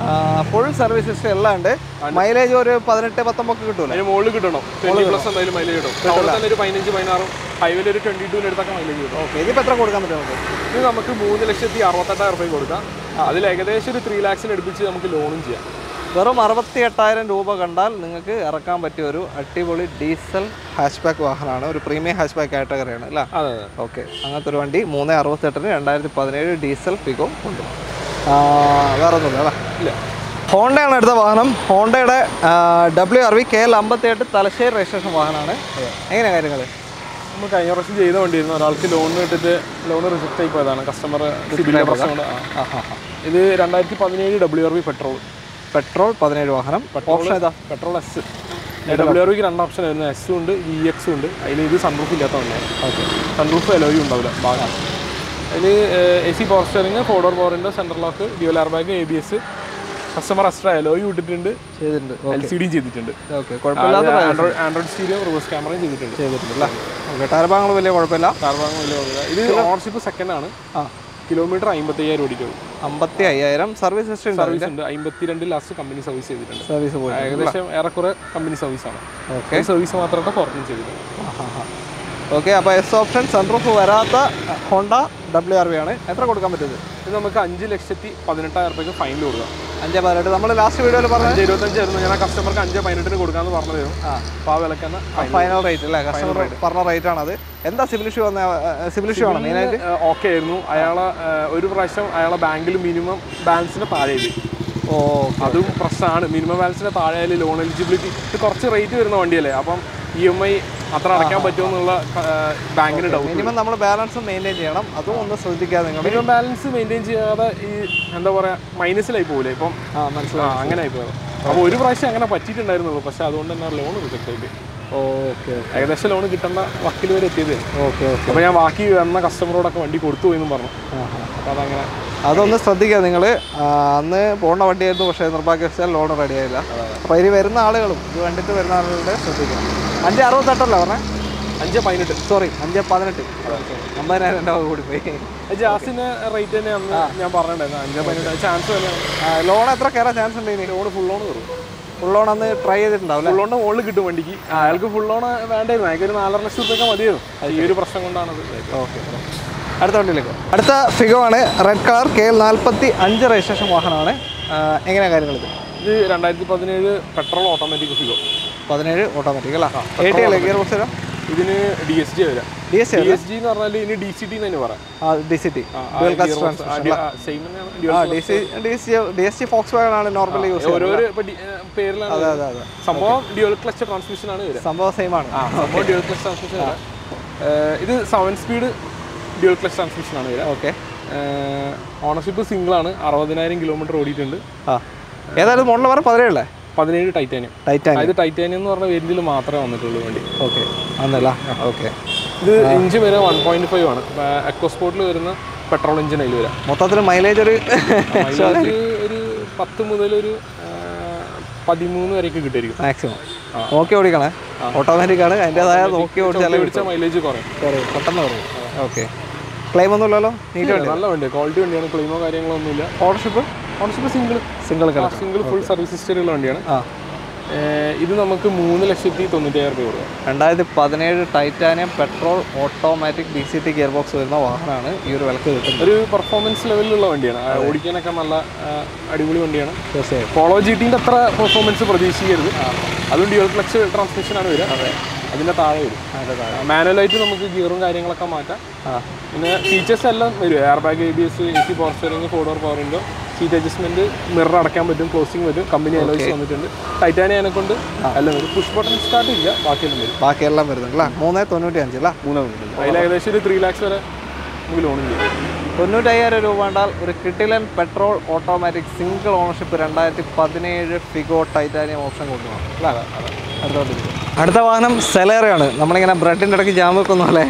ഫുൾ സർവീസ് ഹിസ്റ്ററി എല്ലാം ഉണ്ട്. മൈലേജ് ഒരു പതിനെട്ട് പത്തൊമ്പത് കിട്ടൂല. അതിന് മുകളിൽ കിട്ടണം. ട്വന്റി പ്ലസ് എന്തായാലും മൈലേജ് കിട്ടും. ഒരു പതിനഞ്ച് പതിനാറും ഹൈവേയിൽ ഒരു ട്വന്റി ടൂവിന് എടുത്തൊക്കെ മൈലേജ് കിട്ടും. ഓക്കെ. ഇതിപ്പോൾ എത്ര കൊടുക്കാൻ പറ്റും നമുക്ക്? ഇത് നമുക്ക് മൂന്ന് ലക്ഷത്തി അറുപത്തെട്ടായിരം റുപ്യ കൊടുക്കാം. അതിൽ ഏകദേശം ഒരു ത്രീ ലാക്സിന് എടുപ്പിച്ച് നമുക്ക് ലോണും ചെയ്യാം. വെറും അറുപത്തി എട്ടായിരം രൂപ കണ്ടാൽ നിങ്ങൾക്ക് ഇറക്കാൻ പറ്റിയ ഒരു അടിപൊളി ഡീസൽ ഹാഷ് ബാക്ക് വാഹനമാണ്. ഒരു പ്രീമിയം ഹാഷ് ബാക്ക് കാറ്റഗറിയാണ് അല്ലേ? അതെ. ഓക്കെ. അങ്ങനത്തെ ഒരു വണ്ടി മൂന്ന് അറുപത്തെട്ടിന് രണ്ടായിരത്തി പതിനേഴ് ഡീസൽ ഫിഗോ ഉണ്ട്. വേറെ ഒന്നുമില്ല അല്ലേ? ഇല്ല. ഹോണ്ടയാണ് അടുത്ത വാഹനം. ഹോണ്ടയുടെ W R V K L അമ്പത്തി എട്ട് തലശ്ശേരി രജിസ്ട്രേഷൻ വാഹനമാണ്. എങ്ങനെയാണ് കാര്യങ്ങൾ? നമ്മൾ കഴിഞ്ഞ പ്രാവശ്യം ചെയ്ത വണ്ടിയായിരുന്നു. ഒരാൾക്ക് ലോൺ ഇട്ടിട്ട് ലോൺ റിജക്റ്റ് ആയി പോയതാണ്. കസ്റ്റമർ പ്രശ്നം. ഇത് രണ്ടായിരത്തി പതിനേഴ് W R V petrol petrol പതിനേഴ് വാഹനം. ഓപ്ഷൻ ഏതാ? Petrol S. ഡബ്ല്യു ആർ വിക്ക് രണ്ട് ഓപ്ഷൻ ആയിരുന്നു. എസും ഉണ്ട്, വി എക്സും ഉണ്ട്. അതിൽ ഇത് സൺറൂഫ് ഇല്ലാത്ത വണ്ടിയാണ്. ഓക്കെ. സൺറൂഫ് എലോയും ഉണ്ടാവില്ല ഭാഗം. അതിൽ A C power steering, four door power window, central lock, dual air bag, A B S, customer extra എലോയും ഇട്ടിട്ടുണ്ട്. ചെയ്തിട്ടുണ്ട്. എൽ സി ഡിയും ചെയ്തിട്ടുണ്ട്. ഓക്കെ. കുഴപ്പമില്ലാത്ത ആൻഡ്രോയിഡ് ആൻഡ്രോയിഡ് സ്റ്റീരിയോ റിവേഴ്സ് ക്യാമറയും ചെയ്തിട്ടുണ്ട്. ചെയ്തിട്ടുണ്ട്. ഓക്കെ. ടയർ ഭാഗങ്ങൾ വലിയ കുഴപ്പമില്ല. ടയർ ഭാഗങ്ങൾ വലിയ കുഴപ്പമില്ല. ഇത് ഓണർഷിപ്പ് സെക്കൻഡ് ആണ്. ആ കിലോമീറ്റർ അമ്പത്തി അയ്യായിരം ഓടിക്കുള്ളൂ. അമ്പത്തി അയ്യായിരം സർവീസ് ഹിസ്റ്ററി സർവീസ് ഉണ്ട്. അമ്പത്തിരണ്ട് ലാസ്റ്റ് കമ്പനി സർവീസ് ചെയ്തിട്ടുണ്ട്. സർവീസ് പോയി ഏകദേശം ഏറെക്കുറെ കമ്പനി സർവീസാണ്. ഓക്കെ. സർവീസ് മാത്രമായിട്ട് പുറത്തും ചെയ്തിട്ടുണ്ട്. ഓക്കെ. അപ്പോൾ എസ് ഓപ്ഷൻ സൺറൂഫ് വരാത്ത ഹോണ്ട ഡബ്ല്യു ആർ വി ആണ്. എത്ര കൊടുക്കാൻ പറ്റുന്നത്? ഇത് നമുക്ക് അഞ്ച് ലക്ഷത്തി പതിനെട്ടായിരം രൂപയ്ക്ക് ഫൈനൽ കൊടുക്കാം. അഞ്ച് പതിനെട്ട് നമ്മൾ ലാസ്റ്റ് വീഡിയോയിൽ പറഞ്ഞ അഞ്ച് ഇരുപത്തഞ്ചായിരുന്നു. ഞാൻ ആ കസ്റ്റമർക്ക് അഞ്ച് പതിനെട്ടിന് കൊടുക്കാമെന്ന് പറഞ്ഞതായിരുന്നു. ആ അപ്പോൾ ആ വിലക്കുന്ന ഫൈനൽ റേറ്റ് അല്ലേ? കസ്റ്റമർ പറഞ്ഞ റേറ്റ് ആണത്. എന്താ സിബിൽ ഇഷ്യൂ വന്ന? സിബിൽ ഇഷ്യൂ ആണ് മെയിനായിട്ട്. ഓക്കെ ആയിരുന്നു. അയാളെ ഒരു പ്രാവശ്യം അയാളെ ബാങ്കിൽ മിനിമം ബാലൻസിന് താഴെ ഓ അതും പ്രശ്നമാണ്. മിനിമം ബാലൻസിൻ്റെ താഴെ ആയാലും ലോൺ എലിജിബിലിറ്റി ഇത് കുറച്ച് റേറ്റ് വരുന്ന വണ്ടിയല്ലേ, അപ്പം ഇ എം ഐ അത്ര അടയ്ക്കാൻ പറ്റുമോ എന്നുള്ള ബാങ്കിന് ഡൗട്ട്. മിനിമം നമ്മൾ ബാലൻസ് മെയിൻറ്റെയിൻ ചെയ്യണം, അതും ഒന്ന് ശ്രദ്ധിക്കാതെ നിങ്ങൾ. മിനിമം ബാലൻസ് മെയിൻറ്റെയിൻ ചെയ്യാതെ ഈ എന്താ പറയുക മൈനസിലായി പോകില്ലേ ഇപ്പം. ആ മനസ്സിലാവും, അങ്ങനെ ആയി പോയത്. അപ്പോൾ ഒരു പ്രാവശ്യം അങ്ങനെ പറ്റിയിട്ടുണ്ടായിരുന്നുള്ളൂ, പക്ഷേ അതുകൊണ്ട് തന്നെ ലോൺ റിജക്ട് ആയിട്ട്. ഓക്കെ ഏകദേശം ലോൺ കിട്ടേണ്ട വക്കിൽ വരെ എത്തിയത്. Okay okay. അപ്പോൾ ഞാൻ ബാക്കി വന്ന കസ്റ്റമറോടൊക്കെ വണ്ടി കൊടുത്തു പോയെന്നും പറഞ്ഞു. അപ്പോൾ അതങ്ങനെ അതൊന്ന് ശ്രദ്ധിക്കുക നിങ്ങൾ. അന്ന് പോകേണ്ട വണ്ടിയായിരുന്നു, പക്ഷേ നിർഭാഗ്യവശാൽ ലോൺ റെഡി ആയില്ല. അപ്പോൾ ഇനി വരുന്ന ആളുകളും ഇത് കണ്ടിട്ട് വരുന്ന ആളുകളുടെ ശ്രദ്ധിക്കണം. അഞ്ച് അറുപത്തെട്ടല്ല പറഞ്ഞേ, അഞ്ച് പതിനെട്ട് സോറി അഞ്ച് പതിനെട്ട് അമ്പതിനായിരം രൂപ കൂടി പോയി. ജാസിൻ്റെ റേറ്റ് തന്നെ അന്ന് ഞാൻ പറഞ്ഞിട്ടുണ്ടായിരുന്നു, അഞ്ച് പതിനെട്ട് ചാൻസ് തന്നെയാണ്. ലോൺ എത്ര കയറാൻ ചാൻസ് ഉണ്ട്? ഇനി ലോൺ ഫുൾ ലോൺ കയറും. ഫുൾ ലോൺ അന്ന് ട്രൈ ചെയ്തിട്ടുണ്ടാവില്ല. ഫുൾ ലോണിൻ്റെ മുകളിൽ കിട്ടും വണ്ടിക്ക്. അയാൾക്ക് ഫുൾ ലോൺ വേണ്ടായിരുന്നു, അയാൾക്ക് ഒരു നാലര ലക്ഷം രൂപയൊക്കെ മതിയായിരുന്നു. ഈ ഒരു പ്രശ്നം കൊണ്ടാണത്. ഓക്കെ. അടുത്ത വണ്ടിയിലേക്ക്. അടുത്ത ഫിഗോ ആണ്, റെഡ് കളർ, കെ എൽ നാൽപ്പത്തി അഞ്ച് രജിസ്ട്രേഷൻ വാഹനമാണ്. എങ്ങനെയാണ് കാര്യങ്ങളിത്? ഇത് രണ്ടായിരത്തി പതിനേഴ് പെട്രോൾ ഓട്ടോമാറ്റിക് ഫിഗോ. പതിനേഴ് ഓട്ടോമാറ്റിക് അല്ല, എ ടി അല്ലേ ഗിയർ ബോക്സ് വരാം? ഇതിന് ഡി എസ് ജി വരാം. D S D S G എന്ന് പറഞ്ഞാൽ ഇനി ഡി സി ടി തന്നെ പറയാം. D C T D S G Volkswagen ആണ് നോർമലി യൂസ് ചെയ്യുന്നത്. ഓരോരോ പേരിലാണ് സംഭവം. ഡ്യുവൽ ക്ലച്ച് ട്രാൻസ്മിഷൻ ആണ് വരിക. സംഭവം സെയിം ആണ്. സംഭവം ഡ്യുവൽ ക്ലച്ച് ട്രാൻസ്മിഷൻ വരാം. ഇത് seven speed dual clutch transmission ആണ് വരിക. ഓക്കെ. ഓണർഷിപ്പ് സിംഗിൾ ആണ്. അറുപതിനായിരം കിലോമീറ്റർ ഓടിയിട്ടുണ്ട്. ആ ഏതായാലും മോഡൽ പറഞ്ഞാൽ പതിനേഴല്ലേ? പതിനേഴ് ടൈറ്റാനിയം. ടൈറ്റാനിയം ഇത് ടൈറ്റാനിയം എന്ന് പറഞ്ഞ വേരിയന്റിൽ മാത്രമേ വന്നിട്ടുള്ളൂ വണ്ടി. ഓക്കെ അന്നല്ല. ഓക്കെ. ഇത് ഇഞ്ച് വരെ വൺ പോയിന്റ് ഫൈവ് ആണ്. എക്കോസ്പോർട്ടിൽ വരുന്ന പെട്രോൾ എഞ്ചിൻ അതിൽ വരാം. മൊത്തത്തിൽ മൈലേജ് ഒരു മൈലേജ് ഒരു പത്ത് മുതൽ ഒരു പതിമൂന്ന് വരെയൊക്കെ കിട്ടിയിരിക്കും മാക്സിമം. നോക്കി ഓടിക്കണേ, ഓട്ടോമാറ്റിക് ആണ്, അതിൻ്റെതായ നോക്കി ഓടിച്ചാൽ പിടിച്ച മൈലേജ് കുറയും. കുറയും പെട്ടെന്ന് കുറയും. ഓക്കെ. ക്ലെയിം ഒന്നും ഇല്ലല്ലോ? നീറ്റ് വണ്ടി, നല്ല വണ്ടി, ക്വാളിറ്റി വണ്ടിയാണ്. ക്ലെയിമോ കാര്യങ്ങളോ ഒന്നുമില്ല. Ownership ownership single single colour single full service ഹിസ്റ്ററിയുള്ള വണ്ടിയാണ്. ആ ഇത് നമുക്ക് മൂന്ന് ലക്ഷത്തി തൊണ്ണൂറ്റായിരം രൂപ കൊടുക്കാം. രണ്ടായിരത്തി പതിനേഴ് titanium petrol automatic D C T gear box വരുന്ന വാഹനമാണ് ഈ ഒരു വിലക്ക് കിട്ടുന്നത്. ഒരു പെർഫോമൻസ് ലെവലിലുള്ള വണ്ടിയാണ്, ഓടിക്കാനൊക്കെ നല്ല അടിപൊളി വണ്ടിയാണ്. തീർച്ചയായും പോളോ ജി ടിൻ്റെ അത്ര പെർഫോമൻസ് പ്രതീക്ഷിക്കരുത്. അതും ഡ്യുവൽ ക്ലച്ച് ട്രാൻസ്മിഷനാണ് വരിക. അതെ, അതിൻ്റെ താഴെ വരും. മാനുവലായിട്ട് നമുക്ക് ഗിയറും കാര്യങ്ങളൊക്കെ മാറ്റാം. പിന്നെ ഫീച്ചേഴ്സ് എല്ലാം വരും. Air bag, A B S, A C power steering, four door power window, seat adjustment, mirror അടയ്ക്കാൻ പറ്റും, ക്ലോസിംഗ് വരും. കമ്പനി അലോയ്സ് വന്നിട്ടുണ്ട്. ടൈറ്റാനിയം അതിനെ കൊണ്ട് എല്ലാം വരും. പുഷ് ബട്ടൺ സ്റ്റാർട്ട് ഇല്ല, ബാക്കിയെല്ലാം വരും. ബാക്കിയെല്ലാം വരുന്നുണ്ടല്ല. മൂന്ന് തൊണ്ണൂറ്റി അഞ്ച് അല്ല മൂന്ന് തൊണ്ണൂറ്റി അതിൽ ഏകദേശം ഒരു ത്രീ ലാക്സ് വരെ നമുക്ക് ലോൺ ചെയ്യും. തൊണ്ണൂറ്റയ്യായിരം രൂപ വേണ്ടാൽ ഒരു കിട്ടിലൻ പെട്രോൾ ഓട്ടോമാറ്റിക് സിംഗിൾ ഓണർഷിപ്പ് രണ്ടായിരത്തി പതിനേഴ് ഫിഗോ ടൈറ്റാനിയം ഓപ്ഷൻ കൊണ്ടുപോകണം അല്ലേ? അടുത്തോട്ട് അടുത്ത വാഹനം സെലേറയാണ്. നമ്മളിങ്ങനെ ബ്രെഡിൻ്റെ ഇടയ്ക്ക് ജാം വെക്കുന്നു അല്ലേ?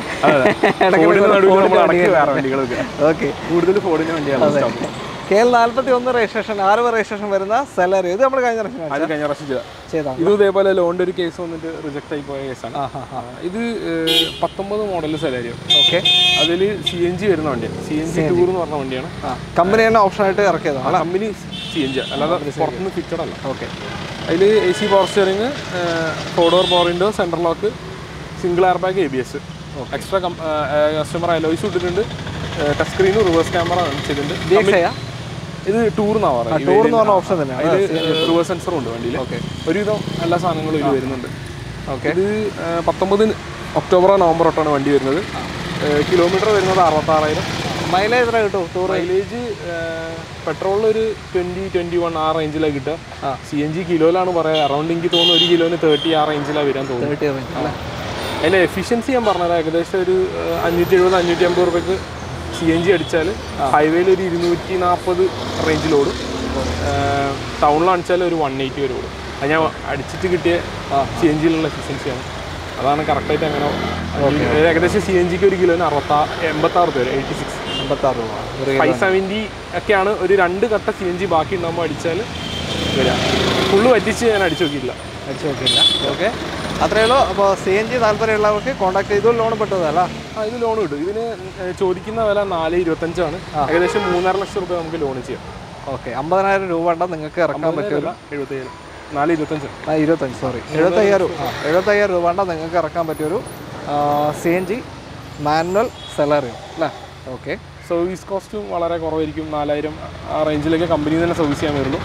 ഓക്കെ. കൂടുതൽ ഫോർഡിന് വേണ്ടിയാണ്. കെ എൽ നാൽപ്പത്തി ഒന്ന് രജിസ്ട്രേഷൻ, ആറ് രജിസ്ട്രേഷൻ വരുന്ന സെലറി. ഇത് നമ്മൾ കഴിഞ്ഞ പ്രാവശ്യം അത് കഴിഞ്ഞ പ്രാവശ്യം ചെയ്താണ്. ഇത് ഇതേപോലെ ലോണിൻ്റെ ഒരു കേസ് വന്നിട്ട് റിജക്ട് ആയി പോയ കേസാണ്. ഇത് പത്തൊമ്പത് മോഡൽ സെലറിയോ. ഓക്കെ. അതിൽ സി എൻ ജി വരുന്ന വണ്ടിയാണ്. സി എൻ ജി ടൂർ എന്ന് പറഞ്ഞ വണ്ടിയാണ്. കമ്പനി തന്നെ ഓപ്ഷനായിട്ട് ഇറക്കിയതാണ്. കമ്പനി സി എൻ ജി അല്ലാതെ പുറത്തുനിന്ന് ഫിറ്റഡ് അല്ല. ഓക്കെ. അതിൽ A C power steering, four door power window, central lock, single air bag, A B S, extra customer alloys ഇട്ടിട്ടുണ്ട്. ടച്ച് സ്ക്രീനും റിവേഴ്സ് ക്യാമറ ചെയ്തിട്ടുണ്ട്. ഇത് ടൂർ എന്നാ പറയുന്നത്. ടൂർ എന്ന് പറഞ്ഞ ഓപ്ഷൻ തന്നെ. അതിൽ റിവേഴ്സ് സെൻസറും ഉണ്ട് വണ്ടിയിൽ. ഓക്കെ. ഒരുവിധം എല്ലാ സാധനങ്ങളും ഇതിൽ വരുന്നുണ്ട്. ഓക്കെ. ഇത് പത്തൊമ്പത് ഒക്ടോബറോ നവംബർ തൊട്ടാണ് വണ്ടി വരുന്നത്. കിലോമീറ്റർ വരുന്നത് അറുപത്താറായിരം. മൈലേജ് എത്ര കിട്ടും? ടൂർ മൈലേജ് പെട്രോളിൽ ഒരു ട്വൻറ്റി ട്വൻറ്റി വൺ ആ റേഞ്ചിലാണ് കിട്ടുക. സി എൻ ജി കിലോയിലാണ് പറയുക. അറൗണ്ട് എനിക്ക് തോന്നുന്നു ഒരു കിലോന് തേർട്ടി ആ റേഞ്ചിലാണ് വരാൻ തോന്നുന്നു. അതിൻ്റെ എഫിഷ്യൻസി ഞാൻ പറഞ്ഞത് ഏകദേശം ഒരു അഞ്ഞൂറ്റി എഴുപത് അഞ്ഞൂറ്റി അമ്പത് റുപ്യക്ക് സി എൻ ജി അടിച്ചാൽ ഹൈവേയിൽ ഒരു ഇരുന്നൂറ്റി നാൽപ്പത് റേഞ്ചിലോടും, ടൗണിലാണിച്ചാൽ ഒരു വൺ എയ്റ്റി വരെ ഓടും. അത് ഞാൻ അടിച്ചിട്ട് കിട്ടിയ സി എൻ ജിയിലുള്ള എഫിഷ്യൻസിയാണ്. അതാണ് കറക്റ്റായിട്ട് അങ്ങനെ. ഏകദേശം സി എൻ ജിക്ക് ഒരു കിലോന് അറുപത്താ എൺപത്താറ് രൂപ വരെ, എയ്റ്റി സിക്സ് എൺപത്താറ് രൂപ. ഫൈവ് സെവൻറ്റി ഒക്കെയാണ് ഒരു രണ്ട് കട്ട സി എൻ ജി ബാക്കി ഉണ്ടാകുമ്പോൾ അടിച്ചാൽ വരിക. ഫുള്ള് പറ്റിച്ച് ഞാൻ അടിച്ചു നോക്കിയില്ല അടിച്ചു നോക്കിയില്ല ഓക്കെ, അത്രയേ ഉള്ളൂ. അപ്പോൾ സി എൻ ജി താല്പര്യമുള്ളവർക്ക് കോൺടാക്ട് ചെയ്തു. ലോൺ പെട്ടതല്ല? ആ, ഇത് ലോൺ കിട്ടും. ഇതിന് ചോദിക്കുന്ന വില നാല് ഇരുപത്തഞ്ചാണ്. ഏകദേശം മൂന്നര ലക്ഷം രൂപ നമുക്ക് ലോൺ ചെയ്യാം. ഓക്കെ. അമ്പതിനായിരം രൂപ ഉണ്ട് നിങ്ങൾക്ക് ഇറക്കാൻ പറ്റില്ല. എഴുപത്തേഴ് നാല് ഇരുപത്തഞ്ച് ആ ഇരുപത്തഞ്ച് സോറി എഴുപത്തയ്യായിരം ആ എഴുപത്തയ്യായിരം രൂപ ഉണ്ട് നിങ്ങൾക്ക് ഇറക്കാൻ പറ്റിയൊരു C N G manual Celerio അല്ലേ? ഓക്കെ. സർവീസ് കോസ്റ്റും വളരെ കുറവായിരിക്കും. നാലായിരം ആ റേഞ്ചിലേക്ക് കമ്പനി തന്നെ സർവീസ് ചെയ്യാൻ വരുള്ളൂ.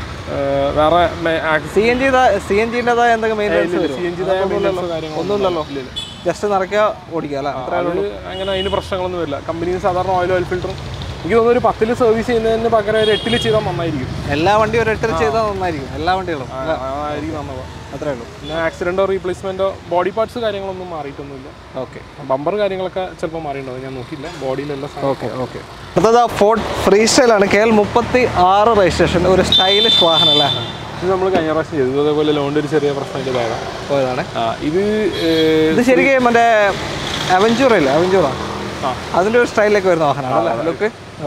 വേറെ C N G C N ജിൻ്റെതായ എന്തെങ്കിലും മെയിൻ്റെനൻസ് സി എൻ ജിതായ ഒന്നുമില്ലല്ലോ? ജസ്റ്റ് നിറയ്ക്കുക ഓടിക്കുക അല്ലേ? അത്ര അങ്ങനെ അതിന് പ്രശ്നങ്ങളൊന്നും വരില്ല. കമ്പനി സാധാരണ ഓയിൽ ഓയിൽ ഫിൽറ്ററും എനിക്ക് തോന്നുന്നു ഒരു പത്തിൽ സർവീസ് ചെയ്യുന്നതിന് പകരം ഒരു എട്ടിൽ ചെയ്താൽ നന്നായിരിക്കും. എല്ലാ വണ്ടിയും ഒരു എട്ടിൽ ചെയ്താൽ നന്നായിരിക്കും, എല്ലാ വണ്ടികളും ആയിരിക്കും നന്നാവുക. അത്രേ ഉള്ളൂ. പിന്നെ ആക്സിഡൻറ്റോ റീപ്ലേസ്മെൻറ്റോ ബോഡി പാർട്സ് കാര്യങ്ങളൊന്നും മാറിയിട്ടൊന്നുമില്ല. ഓക്കെ. ബമ്പർ കാര്യങ്ങളൊക്കെ ചിലപ്പോൾ മാറിയിട്ടുണ്ടാവും, ഞാൻ നോക്കിയില്ല. ബോഡിയിലെല്ലാം ഓക്കെ ഓക്കെ. അടുത്തത് ഫോർഡ് ഫ്രീ സ്റ്റൈലാണ്. കെ എൽ മുപ്പത്തി ആറ് രജിസ്ട്രേഷൻ, ഒരു സ്റ്റൈലിഷ് വാഹനം അല്ലേ? ഇത് നമ്മൾ കഴിഞ്ഞ പ്രാവശ്യം ചെയ്തു, അതേപോലെ ലോണിൻ്റെ ഒരു ചെറിയ പ്രശ്നം ഇതായതാണ് പോയതാണ്. ഇത് ഇത് ശരിക്കും മറ്റേ അവഞ്ചൂറ ഇല്ല, അവഞ്ചൂറ അതിൻ്റെ ഒരു സ്റ്റൈലിലേക്ക് വരുന്ന വാഹനമാണ് ലുക്ക്.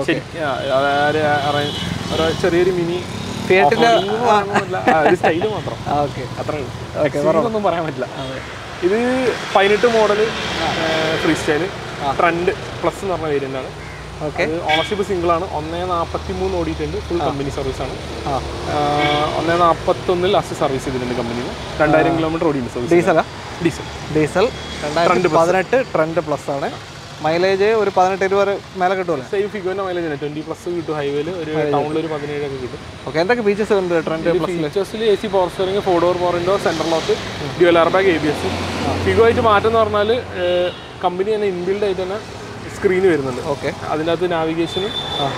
ചെറിയൊരു മിനി ഫിയറ്റിൻ്റെ സ്റ്റൈല് മാത്രം. ഓക്കെ, അത്രേ ഒന്നും പറയാൻ പറ്റില്ല. ഇത് പതിനെട്ട് model Freestyle trend plus എന്ന് പറഞ്ഞ വേരിയൻ്റാണ്. ഓക്കെ. ഓണർഷിപ്പ് സിംഗിൾ ആണ്. ഒന്നേ നാൽപ്പത്തി മൂന്ന് ഓടിയിട്ടുണ്ട്, ഫുൾ കമ്പനി സർവീസ് ആണ്. ഒന്നേ നാൽപ്പത്തൊന്നിൽ ലാസ്റ്റ് സർവീസ് ചെയ്തിട്ടുണ്ട് കമ്പനിയിൽ. രണ്ടായിരം കിലോമീറ്റർ ഓടിയുണ്ട് സർവീസ്. ഡീസലാ? ഡീസൽ ഡീസൽ രണ്ടായിരത്തി പതിനെട്ട് ട്രെൻഡ് പ്ലസ് ആണ്. മൈലേജ് ഒരു പതിനെട്ട് ഇരുപത് മേലെ കിട്ടുമല്ലോ. സെയിം ഫിഗറിന്റെ മൈലേജ് ആണ്, ട്വന്റി പ്ലസ് കിട്ടും. ഹൈവേയിൽ ഒരു ടൗണിൽ ഒരു പതിനേഴൊക്കെ കിട്ടും. ഓക്കെ. എന്തൊക്കെ ഫീച്ചേഴ്സ് ഉണ്ട് ട്രെൻഡ് പ്ലസ്? ഫീച്ചേഴ്സിൽ A C power steering, four door power window, central lock, dual air bag, A B S. Figo ആയിട്ട് മാറ്റം എന്ന് പറഞ്ഞാൽ കമ്പനി തന്നെ ഇൻബിൽഡ് ആയിട്ട് തന്നെ സ്ക്രീന് വരുന്നുണ്ട്. ഓക്കെ. അതിൻ്റെ അകത്ത് നാവിഗേഷനും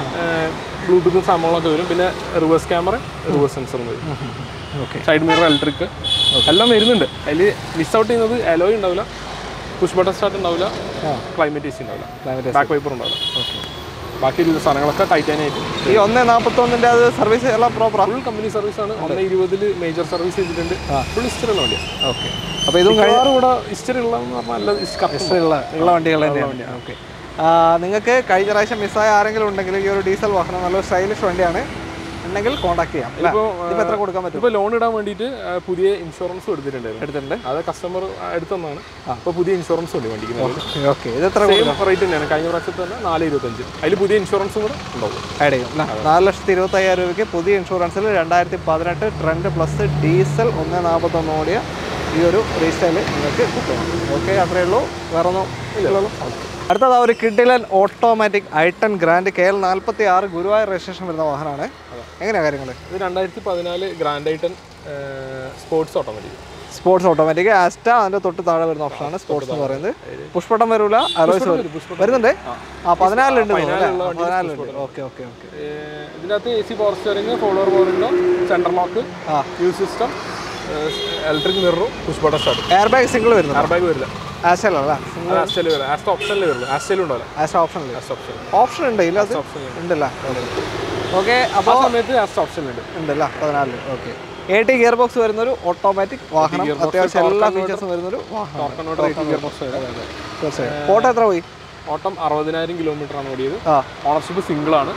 ബ്ലൂടൂത്തും സംഭവങ്ങളൊക്കെ വരും. പിന്നെ റിവേഴ്സ് ക്യാമറ, റിവേഴ്സ് സെൻസറും വരും. ഓക്കെ. സൈഡ് മിറർ, ഇലക്ട്രിക് എല്ലാം വരുന്നുണ്ട്. അതിൽ മിസ് ഔട്ട് ചെയ്യുന്നത് അലോയ് ഉണ്ടാവില്ല, പുഷ് ബട്ടൺ സ്റ്റാർട്ട് ഉണ്ടാവില്ല, ക്ലൈമറ്റ് എ സി ഉണ്ടാവില്ല, ബാക്ക് വൈപ്പർ ഉണ്ടാവില്ല. ഓക്കെ. ബാക്കി ഇരുപത് സാധനങ്ങളൊക്കെ ടൈറ്റാനായിട്ട്. ഈ ഒന്ന് നാൽപ്പത്തൊന്നിൻ്റെ അത് സർവീസ് എല്ലാം പ്രോപ്പർ ഫുൾ കമ്പനി സർവീസ് ആണ്. ഒന്ന് ഇരുപതിൽ മേജർ സർവീസ് ചെയ്തിട്ടുണ്ട്. ഫുൾ ഹിസ്റ്ററി ഉള്ള വണ്ടിയാണ്. ഓക്കെ. അപ്പോൾ ഇതും കൂടെ ഹിസ്റ്ററി ഉള്ളതെന്ന് പറഞ്ഞാൽ ഹിസ്റ്ററി ഉള്ള ഉള്ള വണ്ടികൾ തന്നെയാണ്. ഓക്കെ. നിങ്ങൾക്ക് കഴിഞ്ഞ പ്രാവശ്യം മിസ്സായ ആരെങ്കിലും ഉണ്ടെങ്കിൽ ഈ ഒരു ഡീസൽ വാഹനം നല്ല സ്റ്റൈലിഷ് വണ്ടിയാണ് ഉണ്ടെങ്കിൽ കോൺടാക്ട് ചെയ്യാം. ഇപ്പോൾ എത്ര കൊടുക്കാൻ പറ്റും? ഇപ്പോൾ ലോൺ ഇടാൻ വേണ്ടിയിട്ട് പുതിയ ഇൻഷുറൻസ് എടുത്തിട്ടുണ്ടായിരുന്നു. എടുത്തിട്ടുണ്ട്. അത് കസ്റ്റമർ എടുത്തതാണ്. അപ്പോൾ പുതിയ ഇൻഷുറൻസ് ഉണ്ട് വണ്ടിക്ക്. ഓക്കെ. ഇത് എത്ര റേറ്റ് തന്നെയാണ് കഴിഞ്ഞ പ്രാവശ്യത്ത് തന്നെ നാല് ഇരുപത്തഞ്ച്. അതിൽ പുതിയ ഇൻഷുറൻസും കൂടെ ഉണ്ടാവും. ആഡ് ചെയ്യും. നാല് ലക്ഷത്തി ഇരുപത്തയ്യായിരം രൂപയ്ക്ക് പുതിയ ഇൻഷുറൻസിൽ രണ്ടായിരത്തി പതിനെട്ട് ട്രെൻഡ് പ്ലസ് ഡീസൽ ഒന്ന് നാൽപ്പത്തൊന്ന് ഓടിയ ഈ ഒരു റീസ്റ്റൈൽ നിങ്ങൾക്ക് കിട്ടും. ഓക്കെ, അത്രയേ ഉള്ളൂ, വേറെ ഒന്നും ഇല്ലല്ലോ. അടുത്തത് ഒരു കിഡിലൻ automatic I ten grand K L നാൽപ്പത്തി ആറ് ഗുരുവായൂർ രജിസ്ട്രേഷൻ വരുന്ന വാഹനമാണ്. എങ്ങനെയാണ് കാര്യങ്ങൾ? ഇത് രണ്ടായിരത്തി പതിനാല് grand I ten sports automatic. Sports automatic Asta അതിൻ്റെ തൊട്ട് താഴെ വരുന്ന ഓപ്ഷനാണ് സ്പോർട്സ് എന്ന് പറയുന്നത്. പുഷ്പട്ടം വരില്ല, അലോയ്സ് വരുന്നുണ്ട്. ആ പതിനാലുണ്ട്, പതിനാലുണ്ട്. Okay okay okay. ഇതിനകത്ത് A C power steering, four door power window, central lock, music system, electric മിററും, push button start. Air bag single വരുന്നു. എയർ ബാഗ് വരില്ല. ആസ്റ്റലല്ല, ആസ്റ്റൽ വരില്ല. ആസ്റ്റ ഓപ്ഷനിൽ വരില്ല. ആസ്റ്റലും ഉണ്ടാവില്ല. ആസ്റ്റ ഓപ്ഷൻ ഓപ്ഷൻ ഉണ്ട് ഇല്ല, അത് ഉണ്ടല്ല. ഓക്കെ. അപ്പോൾ സമയത്ത് ആസ്റ്റ ഓപ്ഷൻ ഉണ്ട് ഉണ്ടല്ല പതിനാലില്. ഓക്കെ. എ ടി ഗിയർ ബോക്സ് വരുന്നൊരു ഓട്ടോമാറ്റിക് വാഹനം, അത്യാവശ്യം എല്ലാ ഫീച്ചേഴ്സും വരുന്നൊരു വാഹനം. തീർച്ചയായും. ഓട്ടം എത്ര പോയി? ഓട്ടം അറുപതിനായിരം കിലോമീറ്റർ ആണ് ഓടിയത്. ഓണർഷിപ്പ് സിംഗിൾ ആണ്.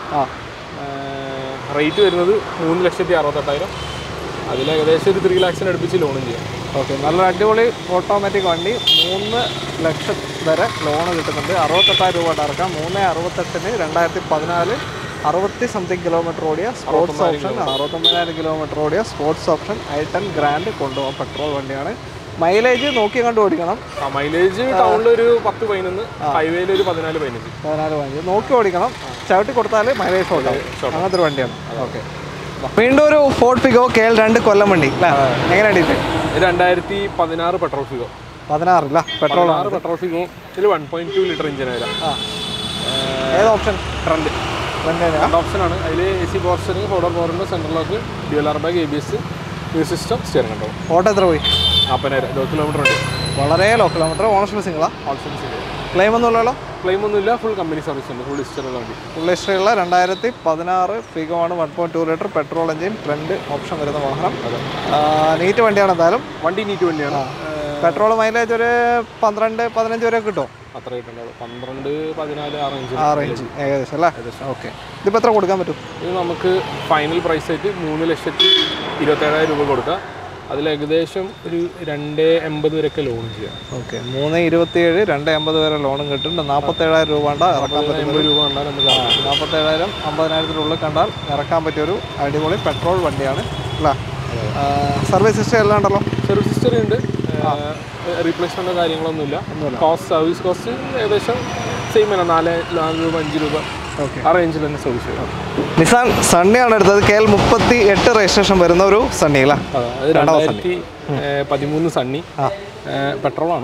റേറ്റ് വരുന്നത് മൂന്ന് ലക്ഷത്തി അറുപത്തെട്ടായിരം. അതിൽ ഏകദേശം ഒരു ത്രീ ലാക്സിന് അടുപ്പിച്ച് ലോണും ചെയ്യാം. ഓക്കെ. നല്ലൊരു അടിപൊളി ഓട്ടോമാറ്റിക് വണ്ടി. മൂന്ന് ലക്ഷം വരെ ലോണ് കിട്ടുന്നുണ്ട്. അറുപത്തെട്ടായിരം രൂപ അടക്കാം. മൂന്ന് അറുപത്തെട്ടിന് രണ്ടായിരത്തി പതിനാല് അറുപത്തി സംതിങ് കിലോമീറ്റർ ഓടിയ സ്പോർട്സ് ഓപ്ഷൻ, അറുപത്തൊമ്പതിനായിരം കിലോമീറ്റർ ഓടിയ sports option I ten grand കൊണ്ടുപോകാൻ പെട്രോൾ വണ്ടിയാണ്. മൈലേജ് നോക്കി കണ്ട് ഓടിക്കണം. മൈലേജ് ടൗണിൽ ഒരു പത്ത് പതിനൊന്ന്, ഹൈവേയിൽ ഒരു പതിനാല് പതിനഞ്ച് പതിനാല് പതിനഞ്ച് നോക്കി ഓടിക്കണം. ചവിട്ടി കൊടുത്താൽ മൈലേജ് ഉണ്ടാവും. അങ്ങനത്തെ ഒരു വണ്ടിയാണ്. ഓക്കെ. വീണ്ടും ഒരു ഫോർഡ് ഫിഗോ കെ എൽ രണ്ട് കൊല്ലം വണ്ടി അല്ലേ? എങ്ങനെയാണ് ഇത്? രണ്ടായിരത്തി പതിനാറ് പെട്രോൾ ഫിഗോ. പതിനാറില്ല പെട്രോൾ ആറ് പെട്രോൾ ഫിഗോ. ഇതിൽ വൺ പോയിന്റ് ടു ലിറ്റർ എഞ്ചിന് വരാം. ഏത് ഓപ്ഷൻ? ട്രെൻഡ്. രണ്ട് ഓപ്ഷനാണ്. അതിൽ A C power steering, four door power window, central lock, dual air bag, A B S, music system, steering ഉണ്ടാവും. ഓട്ടോ എത്ര പോയി? നാൽപ്പതിനായിരം. ലോ കിലോമീറ്റർ ഉണ്ട്. വളരെ ലോ കിലോമീറ്റർ. ഓണർഷിപ്പ് സിംഗിളാ? Option single. ക്ലെയിം ഒന്നും ഇല്ലല്ലോ? ക്ലെയിം ഒന്നുമില്ല. ഫുൾ കമ്പനി സർവീസ് ഉണ്ട്. ഫുൾ ഹിസ്റ്ററി ഉള്ള വണ്ടി. ഫുൾ ഹിസ്റ്ററി ഉള്ള രണ്ടായിരത്തി പതിനാറ് ഫിഗോ ആണ്. One point two litre petrol engine, trend option വരുന്ന വാഹനം. നീറ്റ് വണ്ടിയാണ്. എന്തായാലും വണ്ടി നീറ്റ് വണ്ടിയാണ്. പെട്രോൾ മൈലേജ് ഒരു പന്ത്രണ്ട് പതിനഞ്ച് വരെ കിട്ടും. അത്ര കിട്ടുന്നുള്ളൂ. പന്ത്രണ്ട് പതിനാല് ആ റേഞ്ച് ആ റേഞ്ച് ഏകദേശം അല്ലേ? ഓക്കെ. ഇതിപ്പോൾ എത്ര കൊടുക്കാൻ പറ്റും? ഇത് നമുക്ക് ഫൈനൽ പ്രൈസ് ആയിട്ട് മൂന്ന് ലക്ഷത്തി ഇരുപത്തേഴായിരം രൂപ കൊടുക്കാം. അതിൽ ഏകദേശം ഒരു രണ്ട് എൺപത് വരെയൊക്കെ ലോൺ ചെയ്യാം. ഓക്കെ. മൂന്ന് ഇരുപത്തിയേഴ് രണ്ട് എൺപത് വരെ ലോണും കിട്ടുന്നുണ്ട്. നാൽപ്പത്തേഴായിരം രൂപ കണ്ടാൽ ഇറക്കാൻ പറ്റും. എൺപത് രൂപ കണ്ടാൽ നമുക്ക് നാൽപ്പത്തേഴായിരം അമ്പതിനായിരത്തിനുള്ളിൽ കണ്ടാൽ ഇറക്കാൻ പറ്റിയൊരു അടിപൊളി പെട്രോൾ വണ്ടിയാണ് അല്ലേ? സർവീസ് ഹിസ്റ്ററി എല്ലാം ഉണ്ടല്ലോ? സർവീസ് ഹിസ്റ്ററി ഉണ്ട്. റീപ്ലേസ്മെൻറ്റോ കാര്യങ്ങളൊന്നുമില്ല. കോസ്റ്റ് സർവീസ് കോസ്റ്റ് ഏകദേശം സെയിം ആണ്. നാല് നാല് രൂപ അഞ്ച് രൂപ ഓക്കെ. ആ റേഞ്ചിൽ തന്നെ സർവീസ് ചെയ്യും. നിസാൻ സണ്ണിയാണ് എടുത്തത്. കെ എൽ മുപ്പത്തി എട്ട് രജിസ്ട്രേഷൻ വരുന്ന ഒരു സണ്ണി അല്ലേ? രണ്ടായിരത്തി പതിമൂന്ന് സണ്ണി പെട്രോളാണ്.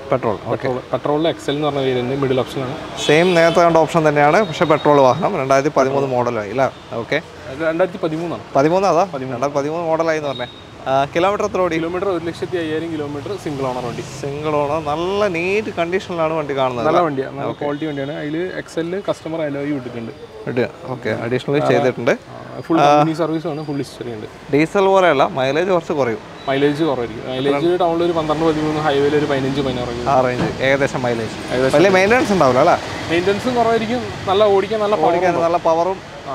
പെട്രോൾ പെട്രോൾ പെട്രോളിൽ എക്സൽ എന്ന് പറഞ്ഞ വേരിയന്റ് മിഡിൽ ഓപ്ഷനാണ്. സെയിം നേരത്തെ കണ്ട ഓപ്ഷൻ തന്നെയാണ്, പക്ഷേ പെട്രോൾ വാഹനം രണ്ടായിരത്തി പതിമൂന്ന് മോഡലായി അല്ലേ? ഓക്കെ, രണ്ടായിരത്തി പതിമൂന്നാണ്. പതിമൂന്ന് അതാ രണ്ടായിരത്തി പതിമൂന്ന് മോഡലായി എന്ന് പറഞ്ഞേ. കിലോമീറ്റർ എത്ര ഓടി? കിലോമീറ്റർ ഒരു ലക്ഷത്തി അയ്യായിരം കിലോമീറ്റർ സിംഗിൾ ഓണർ വണ്ടി. സിംഗിൾ ഓണർ, നല്ല നീറ്റ് കണ്ടീഷനിലാണ് വണ്ടി കാണുന്നത്. നല്ല വണ്ടിയാണ്, നല്ല ക്വാളിറ്റി വണ്ടിയാണ്. അതിൽ എക്സലിൽ കസ്റ്റമർ അലോയി വിട്ടിട്ടുണ്ട്. ഓക്കെ, അഡീഷണലി ചെയ്തിട്ടുണ്ട്. ഫുൾ കമ്പനി സർവീസ് ആണ്, ഫുൾ ഹിസ്റ്ററി ഉണ്ട്. ഡീസൽ പോലെയല്ല, മൈലേജ് കുറച്ച് കുറയും. മൈലേജ് കുറവായിരിക്കും. മൈലേജ് ടൗണിൽ ഒരു പന്ത്രണ്ട് പതിമൂന്ന്, ഹൈവേയിൽ ഒരു പതിനഞ്ച് പതിനാറ് ആ റേഞ്ച് ഏകദേശം മൈലേജ്. വലിയ മെയിൻ്റെനൻസ് ഉണ്ടാവില്ല അല്ലേ? മെയിൻ്റെനൻസും കുറവായിരിക്കും. നല്ല ഓടിക്കാൻ നല്ല ഓടിക്കാൻ നല്ല പവറും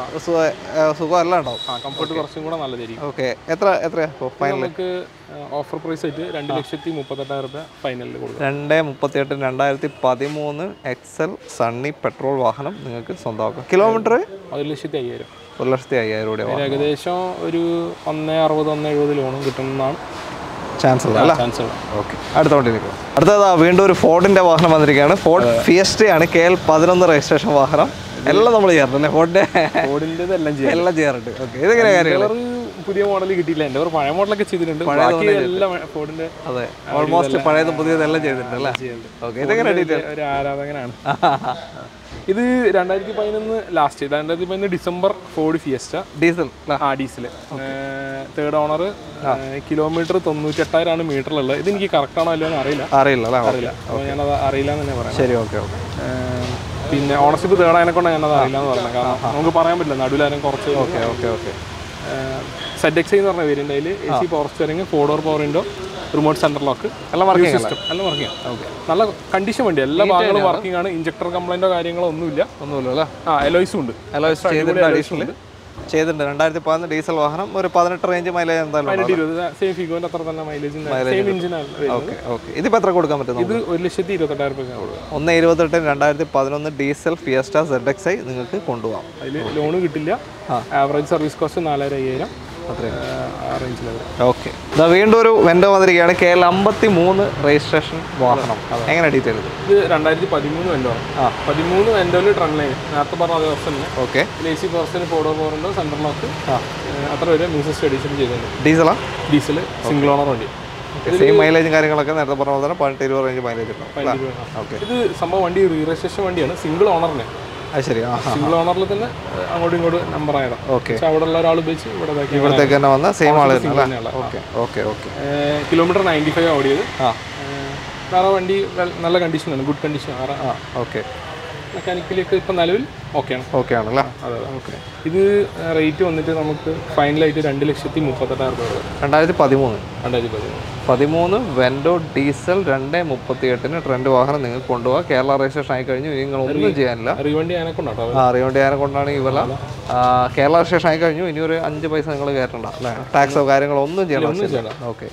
സുഖം എല്ലാം ഉണ്ടാവും. ആ കംഫർട്ട് കുറച്ചും കൂടെ നല്ലതായിരിക്കും. ഓക്കെ, എത്ര എത്രയാ ഫൈനൽ? നമുക്ക് ഓഫർ പ്രൈസ് ആയിട്ട് രണ്ട് ലക്ഷത്തി മുപ്പത്തെട്ടായിരം രൂപ ഫൈനലിൽ കൊടുക്കും. രണ്ട് മുപ്പത്തിയെട്ട് രണ്ടായിരത്തി പതിമൂന്ന് എക്സൽ സണ്ണി പെട്രോൾ വാഹനം നിങ്ങൾക്ക് സ്വന്തമാക്കാം. കിലോമീറ്റർ ഒരു ലക്ഷത്തി അയ്യായിരം ഒരു ലക്ഷത്തി അയ്യായിരം രൂപ. ഏകദേശം ഒരു ഒന്ന് അറുപത് ഒന്ന് എഴുപത് ലോണും കിട്ടുന്നതാണ് ചാൻസ് ഉള്ള അല്ലേ? ചാൻസ് ഉള്ള. ഓക്കെ, അടുത്ത വണ്ടിയിലേക്ക്. അടുത്തതാ വീണ്ടും ഒരു ഫോർഡിന്റെ വാഹനം വന്നിരിക്കുകയാണ്. ഫോർഡ് ഫിയസ്റ്റയാണ്, കെ എൽ പതിനൊന്ന് രജിസ്ട്രേഷൻ വാഹനം. എല്ലാം നമ്മൾ ചെയ്യാറുണ്ട് ഫോർഡിന്റെ ഫോർഡിൻ്റെ എല്ലാം ചെയ്യാം എല്ലാം ചെയ്യാറുണ്ട്. ഓക്കെ, ഇതെങ്ങനെ കാര്യങ്ങൾ? പുതിയ മോഡൽ കിട്ടിയില്ല, എൻ്റെ ഒരു പഴയ മോഡലൊക്കെ ചെയ്തിട്ടുണ്ട്. എല്ലാം ഫോർഡിന്റെ അതെ, ഓൾമോസ്റ്റ് പഴയതും പുതിയതെല്ലാം ചെയ്തിട്ടുണ്ട് അല്ലേ? ഓക്കെ, ഇതെങ്ങനെ ഒരു ആരാധകനാണ്. ഇത് രണ്ടായിരത്തി പതിനൊന്ന് ലാസ്റ്റ് രണ്ടായിരത്തി പതിനൊന്ന് ഡിസംബർ ഫോർഡ് ഫിയസ്റ്റ ഡീസൽ. ആ ഡീസൽ തേർഡ് ഓണർ. കിലോമീറ്റർ തൊണ്ണൂറ്റെട്ടായിരമാണ് മീറ്ററിലുള്ളത്. ഇത് എനിക്ക് കറക്റ്റ് ആണോ അല്ലോ എന്ന് അറിയില്ല അറിയില്ല അറിയില്ല അപ്പോൾ ഞാനത് അറിയില്ല എന്ന് തന്നെ പറയാം. ശരി, ഓക്കെ ഓക്കെ. പിന്നെ ഓണർഷിപ്പ് തേർഡ് ആയതിനെ കൊണ്ട് ഞാനത് അറിയില്ല എന്ന് പറഞ്ഞത്. കാരണം നമുക്ക് പറയാൻ പറ്റില്ല, നടുവിലാരും കുറച്ച്. Okay okay okay. Z X എന്ന് പറഞ്ഞ വേരിയൻ്റ് അതിൽ A C power steering, four door power window, remote centre lock എല്ലാം വർക്കിംഗ് സിസ്റ്റം എല്ലാം വർക്കിംഗ് ആണ്. ഓക്കെ, നല്ല കണ്ടീഷൻ വണ്ടി, എല്ലാ ഭാഗങ്ങളും വർക്കിംഗ് ആണ്. ഇഞ്ചക്ടർ കംപ്ലൈൻറ്റോ കാര്യങ്ങളോ ഒന്നുമില്ല ഒന്നുമില്ല അല്ലേ? ആ എലോയ്സും ഉണ്ട്. എലോയ്സ് ചെയ്തിട്ടുണ്ട്, അഡീഷണൽ ചെയ്തിട്ടുണ്ട്. രണ്ടായിരത്തി പതിനൊന്ന് ഡീസൽ വാഹനം, ഒരു പതിനെട്ട് റേഞ്ച് മൈലേജ് എന്തായാലും സെയിം ഫിഗോന്റെ അത്ര തന്നെ മൈലേജ്. സെയിം എഞ്ചിനാണ്. Okay okay. ഇതിപ്പോൾ എത്ര കൊടുക്കാൻ പറ്റും? ഇത് ഒരു ലക്ഷത്തി ഇരുപത്തെട്ടായിരം രൂപ കൊടുക്കാം. ഒന്ന് ഇരുപത്തെട്ട് രണ്ടായിരത്തി പതിനൊന്ന് diesel Fiesta Z X I നിങ്ങൾക്ക് കൊണ്ടുപോകാം. അതിൽ ലോണ് കിട്ടില്ല. ആവറേജ് സർവീസ് കോസ്റ്റ് നാലായിരം അയ്യായിരം ഓക്കെ. ഇതാ വീണ്ടും ഒരു വെൻഡോ വന്നിരിക്കുകയാണ്, കെ എൽ അമ്പത്തി മൂന്ന് രജിസ്ട്രേഷൻ വാഹനം. എങ്ങനെ ഡീറ്റെയിൽ? ഇത് രണ്ടായിരത്തി പതിമൂന്ന് വെൻഡോ ആണ്. ആ പതിമൂന്ന് വെൻഡോയിൽ ട്രൺ ലൈൻ നേരത്തെ പറഞ്ഞ അതേ ഓപ്ഷൻ തന്നെ. ഓക്കെ, എ സി പേഴ്സന് ഫോർ ഡോർ പവറുണ്ട്, സെൻട്രൽ ലോക്ക് അത്ര വരെ മ്യൂസിക് എഡിഷൻ ചെയ്തിട്ടുണ്ട്. ഡീസലാ? ഡീസൽ സിംഗിൾ ഓണർ വണ്ടി. സെയിം മൈലേജും കാര്യങ്ങളൊക്കെ നേരത്തെ പറഞ്ഞ പോലെ തന്നെ പതിനെട്ട് ഇരുപത് റേഞ്ച് മൈലേജ് കിട്ടും. ഓക്കെ, ഇത് സംഭവം വണ്ടി റീ രജിസ്ട്രേഷൻ വണ്ടിയാണ്, സിംഗിൾ ഓണറിന്. അത് ശരി, സിംഗിൾ ഓണറിൽ തന്നെ അങ്ങോട്ടും ഇങ്ങോട്ടും നമ്പർ ആയതാണ്. ഓക്കെ, അവിടെ ഉള്ള ഒരാൾ ഉപയോഗിച്ച് ഇവിടെ ഇവിടത്തേക്ക് തന്നെ വന്ന സെയിം ആള്. Okay okay okay. Kilometre ninety five ഓടിയത്. ആ വേറെ വണ്ടി നല്ല കണ്ടീഷനാണ്, ഗുഡ് കണ്ടീഷൻ. ആ ഓക്കെ, മെക്കാനിക്കലിയൊക്കെ ഇപ്പം നിലവിൽ ഓക്കെയാണ്. ഓക്കെ ആണല്ലേ? അതെ ഓക്കെ. ഇത് റേറ്റ് വന്നിട്ട് നമുക്ക് ഫൈനലായിട്ട് രണ്ട് ലക്ഷത്തി മുപ്പത്തെട്ടായിരം രൂപ. രണ്ടായിരത്തി പതിമൂന്ന് രണ്ടായിരത്തി പതിമൂന്ന് പതിമൂന്ന് വെൻഡോ ഡീസൽ രണ്ട് മുപ്പത്തി എട്ടിന് ട്രെൻഡ് വാഹനം നിങ്ങൾക്ക് കൊണ്ടുപോകാം. കേരള രജിസ്ട്രേഷൻ ആയി കഴിഞ്ഞു, നിങ്ങൾ ഒന്നും ചെയ്യാനില്ല. റീവണ്ടി ആനെ കൊണ്ടാട്ടോ. ആ റീവണ്ടി ആനെ കൊണ്ടാണ് ഇവല. കേരള രജിസ്ട്രേഷൻ ആയി കഴിഞ്ഞു, ഇനി ഒരു അഞ്ച് പൈസ നിങ്ങൾ കയറ്റണ്ട അല്ലേ? ടാക്സോ കാര്യങ്ങളോ ഒന്നും ചെയ്യണം. Okay,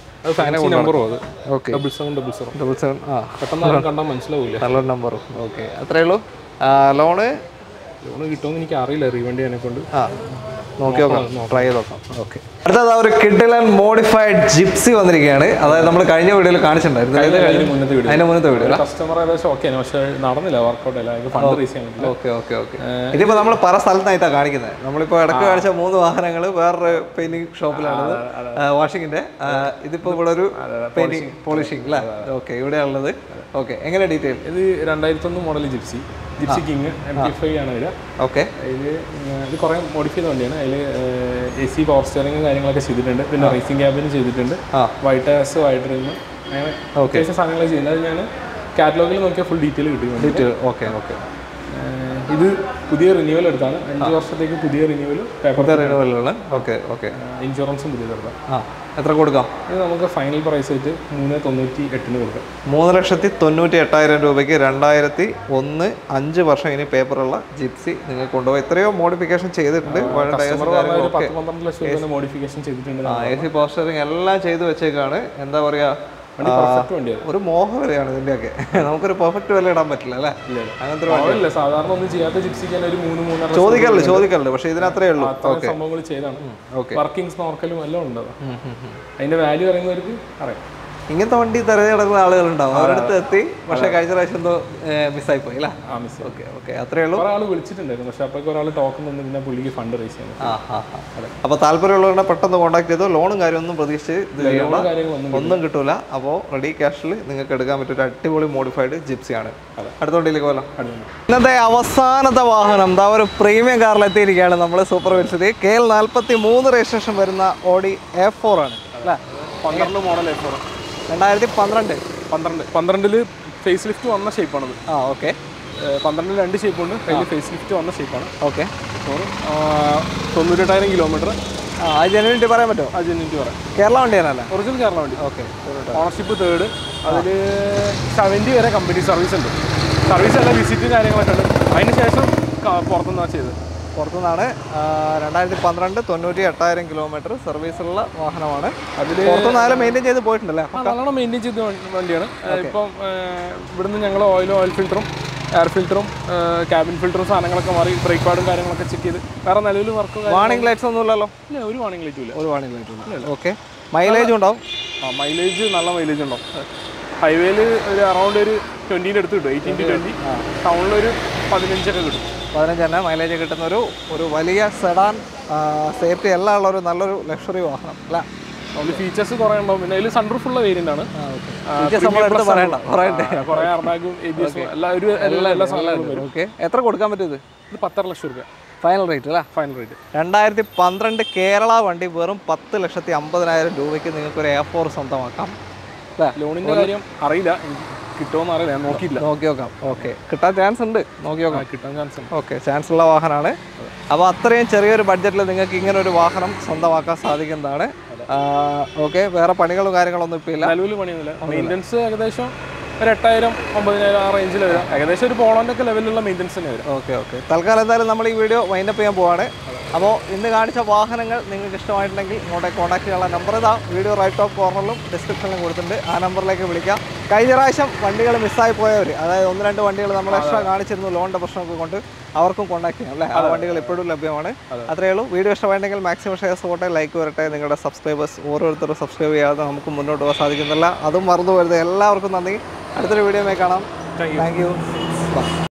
okay. Double seven double seven double seven ആ പെട്ടെന്ന് കണ്ടാൽ മനസ്സിലാവില്ല. നല്ലൊരു നമ്പറും. ഓക്കെ, അത്രയേ ഉള്ളൂ. ലോണ് ലോണ് കിട്ടുമെന്ന് എനിക്ക് അറിയില്ല, റീവണ്ടി ആനെ കൊണ്ട്. ആ നോക്കി നോക്കാം, ട്രൈ ചെയ്ത് നോക്കാം. ഓക്കെ, അടുത്തത് ഒരു കിഡിലൻ മോഡിഫൈഡ് ജിപ്സി വന്നിരിക്കുകയാണ്. അതായത് നമ്മൾ കഴിഞ്ഞ വീഡിയോയിൽ കാണിച്ചിട്ടുണ്ടായിരുന്നു, അതിന്റെ മുന്നത്തെ വീഡിയോ. കസ്റ്റമർ ഏകദേശം ഓക്കെ, പക്ഷേ നടന്നില്ല, വർക്കൗട്ട് അല്ല. Okay okay okay. ഇതിപ്പോൾ നമ്മൾ പല സ്ഥലത്തായിട്ടാണ് കാണിക്കുന്നത്. നമ്മളിപ്പോൾ ഇടയ്ക്ക് കാണിച്ച മൂന്ന് വാഹനങ്ങൾ വേറൊരു പെയിന്റിംഗ് ഷോപ്പിലാണത്, വാഷിങ്ങിന്റെ. ഇതിപ്പോൾ ഇവിടെ ഒരു പെയിന്റിംഗ് പോളിഷിംഗ് അല്ലേ? ഓക്കെ, ഇവിടെയാണുള്ളത്. ഓക്കെ, എങ്ങനെ ഡീറ്റെയിൽ? ഇത് രണ്ടായിരത്തി ഒന്ന് model Gypsy Gypsy king M T five ആണ് ഇതിൽ. ഓക്കെ, അതിൽ ഇത് കുറേ മോഡിഫൈ ചെയ്ത വണ്ടിയാണ്. അതിൽ എ സി പവർ സ്റ്റിയറിംഗ് കാര്യങ്ങളൊക്കെ ചെയ്തിട്ടുണ്ട്. പിന്നെ റേസിംഗ് ക്യാബിന് ചെയ്തിട്ടുണ്ട്. വൈറ്റ് ആസ് വൈറ്റ് റിം അങ്ങനെ അത്യാവശ്യം സാധനങ്ങൾ ചെയ്യുന്നത്. അത് ഞാൻ കാറ്റലോഗിൽ നോക്കിയാൽ ഫുൾ ഡീറ്റെയിൽ കിട്ടും. Detail okay okay. ഇത് പുതിയ റിന്യൂവൽ എടുത്താണ്, അഞ്ച് വർഷത്തേക്ക് പുതിയ റിന്യൂവൽ പേപ്പർ റിന്യൂവലാണ്. Okay okay. ഇൻഷുറൻസും പുതിയതെടുക്കാം. ആ എത്ര കൊടുക്കാം? ഇത് നമുക്ക് ഫൈനൽ പ്രൈസ് ആയിട്ട് മൂന്ന് തൊണ്ണൂറ്റി എട്ടിന് കൊടുക്കാം. മൂന്ന് ലക്ഷത്തി തൊണ്ണൂറ്റി എട്ടായിരം രൂപയ്ക്ക് രണ്ടായിരത്തി ഒന്ന് അഞ്ച് വർഷം ഇനി പേപ്പറുള്ള ജിപ്സി നിങ്ങൾക്ക് കൊണ്ടുപോകാം. എത്രയോ മോഡിഫിക്കേഷൻ ചെയ്തിട്ടുണ്ട്. പത്ത് പന്ത്രണ്ട് ലക്ഷം രൂപ മോഡിഫിക്കേഷൻ ചെയ്തിട്ടുണ്ട്. ആ എ സി പോസ്റ്ററിങ് എല്ലാം ചെയ്ത് വെച്ചേക്കാണ്. എന്താ പറയുക, ഒരു മോഹം വരെയാണ് ഇതിൻ്റെയൊക്കെ. നമുക്കൊരു പെർഫെക്റ്റ് വില ഇടാൻ പറ്റില്ല അല്ലേ? അങ്ങനത്തെ ഒരു സാധാരണ ഒന്നും ചെയ്യാത്ത ജിപ്സിക്കാൻ ഒരു മൂന്ന് മൂന്നര ചോദിക്കാറുണ്ട് ചോദിക്കാറുണ്ട് പക്ഷേ ഇതിനത്രേ ഉള്ളൂ. സംഭവങ്ങൾ ചെയ്താണ്. വർക്കിംഗ് സ്നോർക്കലും എല്ലാം ഉണ്ട്. അതിന്റെ വാല്യൂ അറിയുന്നവർക്ക് അറിയാം. ഇങ്ങനത്തെ വണ്ടി തിരഞ്ഞെടുക്കുന്ന ആളുകളുണ്ടാവും, അവരടുത്ത് എത്തി. പക്ഷേ കഴിഞ്ഞ പ്രാവശ്യം എന്തോ മിസ്സായി പോയി അല്ലേ? ഓക്കെ ഓക്കെ, അത്രേ ഉള്ളൂ. ഒരാൾ വിളിച്ചിട്ടുണ്ടായിരുന്നു, പക്ഷേ അപ്പോൾ ഒരാൾ ടോക്കൺ നിന്ന് പിന്നെ പുള്ളിക്ക് ഫണ്ട് റേസ് ചെയ്യുന്നത്. ആ ഹാ ഹാ അതെ. അപ്പോൾ താല്പര്യമുള്ളവരുടെ പെട്ടെന്ന് കോൺടാക്ട് ചെയ്തോ. ലോണും കാര്യമൊന്നും പ്രതീക്ഷിച്ച് ഇത് ചെയ്യണം, ഒന്നും കിട്ടൂല. അപ്പോൾ റെഡി ക്യാഷിൽ നിങ്ങൾക്ക് എടുക്കാൻ പറ്റിയ ഒരു അടിപൊളി മോഡിഫൈഡ് ജിപ്സിയാണ്. അടുത്ത വണ്ടിയിലേക്ക് പോകാം. ഇന്നത്തെ അവസാനത്തെ വാഹനം എന്താ ഒരു പ്രീമിയം കാറിലെത്തിയിരിക്കുകയാണ് നമ്മൾ. സൂപ്പർ വീൽസിൽ കെ എൽ നാൽപ്പത്തി മൂന്ന് രജിസ്ട്രേഷൻ വരുന്ന ഓഡി എ ഫോർ ആണ് അല്ലേ? പന്ത്രണ്ട് മോഡൽ എ ഫോർ, രണ്ടായിരത്തി പന്ത്രണ്ട് പന്ത്രണ്ട് പന്ത്രണ്ടില് ഫേസ് ലിഫ്റ്റ് വന്ന ഷേപ്പാണത്. ആ ഓക്കെ. പന്ത്രണ്ടിൽ രണ്ട് ഷേപ്പുണ്ട്, അതിൽ ഫേസ് ലിഫ്റ്റ് വന്ന ഷേപ്പാണ്. ഓക്കെ. തൊണ്ണൂറ്റെട്ടായിരം കിലോമീറ്റർ. ആ ജെന്യൂനിറ്റി പറയാൻ പറ്റുമോ? ആ ജെന്യൂനിറ്റി പറയാം. കേരള വണ്ടിയാണല്ലേ? ഒറിജിനൽ കേരള വണ്ടി. ഓക്കെ. Ownership third. അതിൽ സെവൻറ്റി വരെ കമ്പനി സർവീസ് ഉണ്ട്. സർവീസ് അല്ല, വിസിറ്റും കാര്യങ്ങളൊക്കെ ഉണ്ട്. അതിന് ശേഷം പുറത്തുനിന്നാണ് ചെയ്തത്. പുറത്തുനിന്നാണ്. രണ്ടായിരത്തി പന്ത്രണ്ട് തൊണ്ണൂറ്റി എട്ടായിരം കിലോമീറ്റർ സർവീസുള്ള വാഹനമാണ്. അതിൽ പുറത്തുനിന്നാലും മെയിൻറ്റെയിൻ ചെയ്ത് പോയിട്ടുണ്ടല്ലേ? നല്ലോണം മെയിൻറ്റെയിൻ ചെയ്ത വണ്ടിയാണ്. ഇപ്പം ഇവിടുന്ന് ഞങ്ങൾ ഓയിലും ഓയിൽ ഫിൽറ്ററും എയർ ഫിൽറ്ററും ക്യാബിൻ ഫിൽറ്ററും സാധനങ്ങളൊക്കെ മാറി ബ്രേക്ക് പാഡും കാര്യങ്ങളൊക്കെ ചെക്ക് ചെയ്ത് വേറെ നിലവിൽ വർക്ക്. വാണിംഗ് ലൈറ്റ്സ് ഒന്നും ഇല്ലല്ലോ? ഇല്ല, ഒരു വാണിംഗ് ലൈറ്റും ഇല്ല. ഒരു വാണിംഗ് ലൈറ്റും ഇല്ല. ഓക്കെ. മൈലേജ് ഉണ്ടാവും? ആ മൈലേജ് നല്ല മൈലേജ് ഉണ്ടാവും. ഹൈവേയിൽ ഒരു അറൗണ്ട് ഒരു ട്വൻറ്റീൻ്റെ അടുത്ത് കിട്ടും, എയ്റ്റീൻ ടു ട്വൻറ്റി. ടൗണിലൊരു പതിനഞ്ചൊക്കെ കിട്ടും. പതിനഞ്ച് തന്നെ മൈലേജ് കിട്ടുന്ന ഒരു ഒരു വലിയ സെഡാൻ, സേഫ്റ്റി എല്ലാം ഉള്ള ഒരു നല്ലൊരു ലക്ഷറി വാഹനം അല്ല? അതിൽ ഫീച്ചേഴ്സ് കുറേ ഉണ്ടാവും. പിന്നെ അതിൽ സൺറൂഫ് ഉള്ള വേരിയൻ്റ് ആണ്. കുറേ എയർബാഗും എ ബി എസും എല്ലാ ഒരു എല്ലാ എല്ലാ സാധനങ്ങളും വരും. ഓക്കെ. എത്ര കൊടുക്കാൻ പറ്റും? ഇത് പത്തര ലക്ഷം രൂപ ഫൈനൽ റേറ്റ് അല്ലേ? Final rate. രണ്ടായിരത്തി പന്ത്രണ്ട് കേരള വണ്ടി വെറും പത്ത് ലക്ഷത്തി അമ്പതിനായിരം രൂപയ്ക്ക് നിങ്ങൾക്ക് ഒരു എ ഫോർ സ്വന്തമാക്കാം. ലോണിൻ്റെ കാര്യം അറിയില്ല, കിട്ടുമോന്ന് അറിയില്ല, ഞാൻ നോക്കിയില്ല. നോക്കി നോക്കാം. ഓക്കെ. കിട്ടാൻ ചാൻസ് ഉണ്ട്, നോക്കി നോക്കാം. കിട്ടാൻ ചാൻസ് ഉണ്ട്. ഓക്കെ. ചാൻസ് ഉള്ള വാഹനമാണ്. അപ്പോൾ അത്രയും ചെറിയൊരു ബഡ്ജറ്റിൽ നിങ്ങൾക്ക് ഇങ്ങനെ ഒരു വാഹനം സ്വന്തമാക്കാൻ സാധിക്കുന്നതാണ്. ഓക്കെ. വേറെ പണികളും കാര്യങ്ങളൊന്നും ഇപ്പോൾ ഇല്ല, നിലവിൽ പണിയൊന്നുമില്ല. മെയിൻ്റനൻസ് ഏകദേശം ഒരു എട്ടായിരം ഒമ്പതിനായിരം ആ റേഞ്ചിൽ വരാം. ഏകദേശം ഒരു പോളോൻ്റെ ഒക്കെ ലെവലിലുള്ള മെയിൻ്റനൻസ് തന്നെ വരും. Okay okay. തൽക്കാലം എന്തായാലും നമ്മൾ ഈ വീഡിയോ വൈൻഡപ്പ് ചെയ്യാൻ പോവാണ്. അപ്പോൾ ഇന്ന് കാണിച്ച വാഹനങ്ങൾ നിങ്ങൾക്ക് ഇഷ്ടമായിട്ടുണ്ടെങ്കിൽ ഇങ്ങോട്ടേക്ക് കോൺടാക്ട് ചെയ്യാനുള്ള നമ്പർ ഇതാ വീഡിയോ റൈറ്റ് ടോപ്പ് കോർണറിലും ഡിസ്ക്രിപ്ഷനിലും കൊടുത്തിട്ടുണ്ട്. ആ നമ്പറിലേക്ക് വിളിക്കാം. കഴിഞ്ഞ പ്രാവശ്യം വണ്ടികൾ മിസ്സായി പോയവർ, അതായത് ഒന്ന് രണ്ട് വണ്ടികൾ നമ്മൾ എക്സ്ട്രാ കാണിച്ചിരുന്നു ലോണിൻ്റെ പ്രശ്നമൊക്കെ കൊണ്ട്, അവർക്കും കോൺടാക്ട് ചെയ്യാം അല്ലേ? ആ വണ്ടികൾ ഇപ്പോഴും ലഭ്യമാണ്. അത്രയേ ഉള്ളൂ. വീഡിയോ ഇഷ്ടമായിട്ടുണ്ടെങ്കിൽ മാക്സിമം ഷെയർസ് പോട്ടെ, ലൈക്ക് വരട്ടെ. നിങ്ങളുടെ സബ്സ്ക്രൈബേഴ്സ് ഓരോരുത്തരും സബ്സ്ക്രൈബ് ചെയ്യാതെ നമുക്ക് മുന്നോട്ട് പോകാൻ സാധിക്കുന്നില്ല, അതും മറന്നു വരുന്നത്. എല്ലാവർക്കും നന്ദി. അടുത്തൊരു വീഡിയോയിൽ കാണാം. Thank U.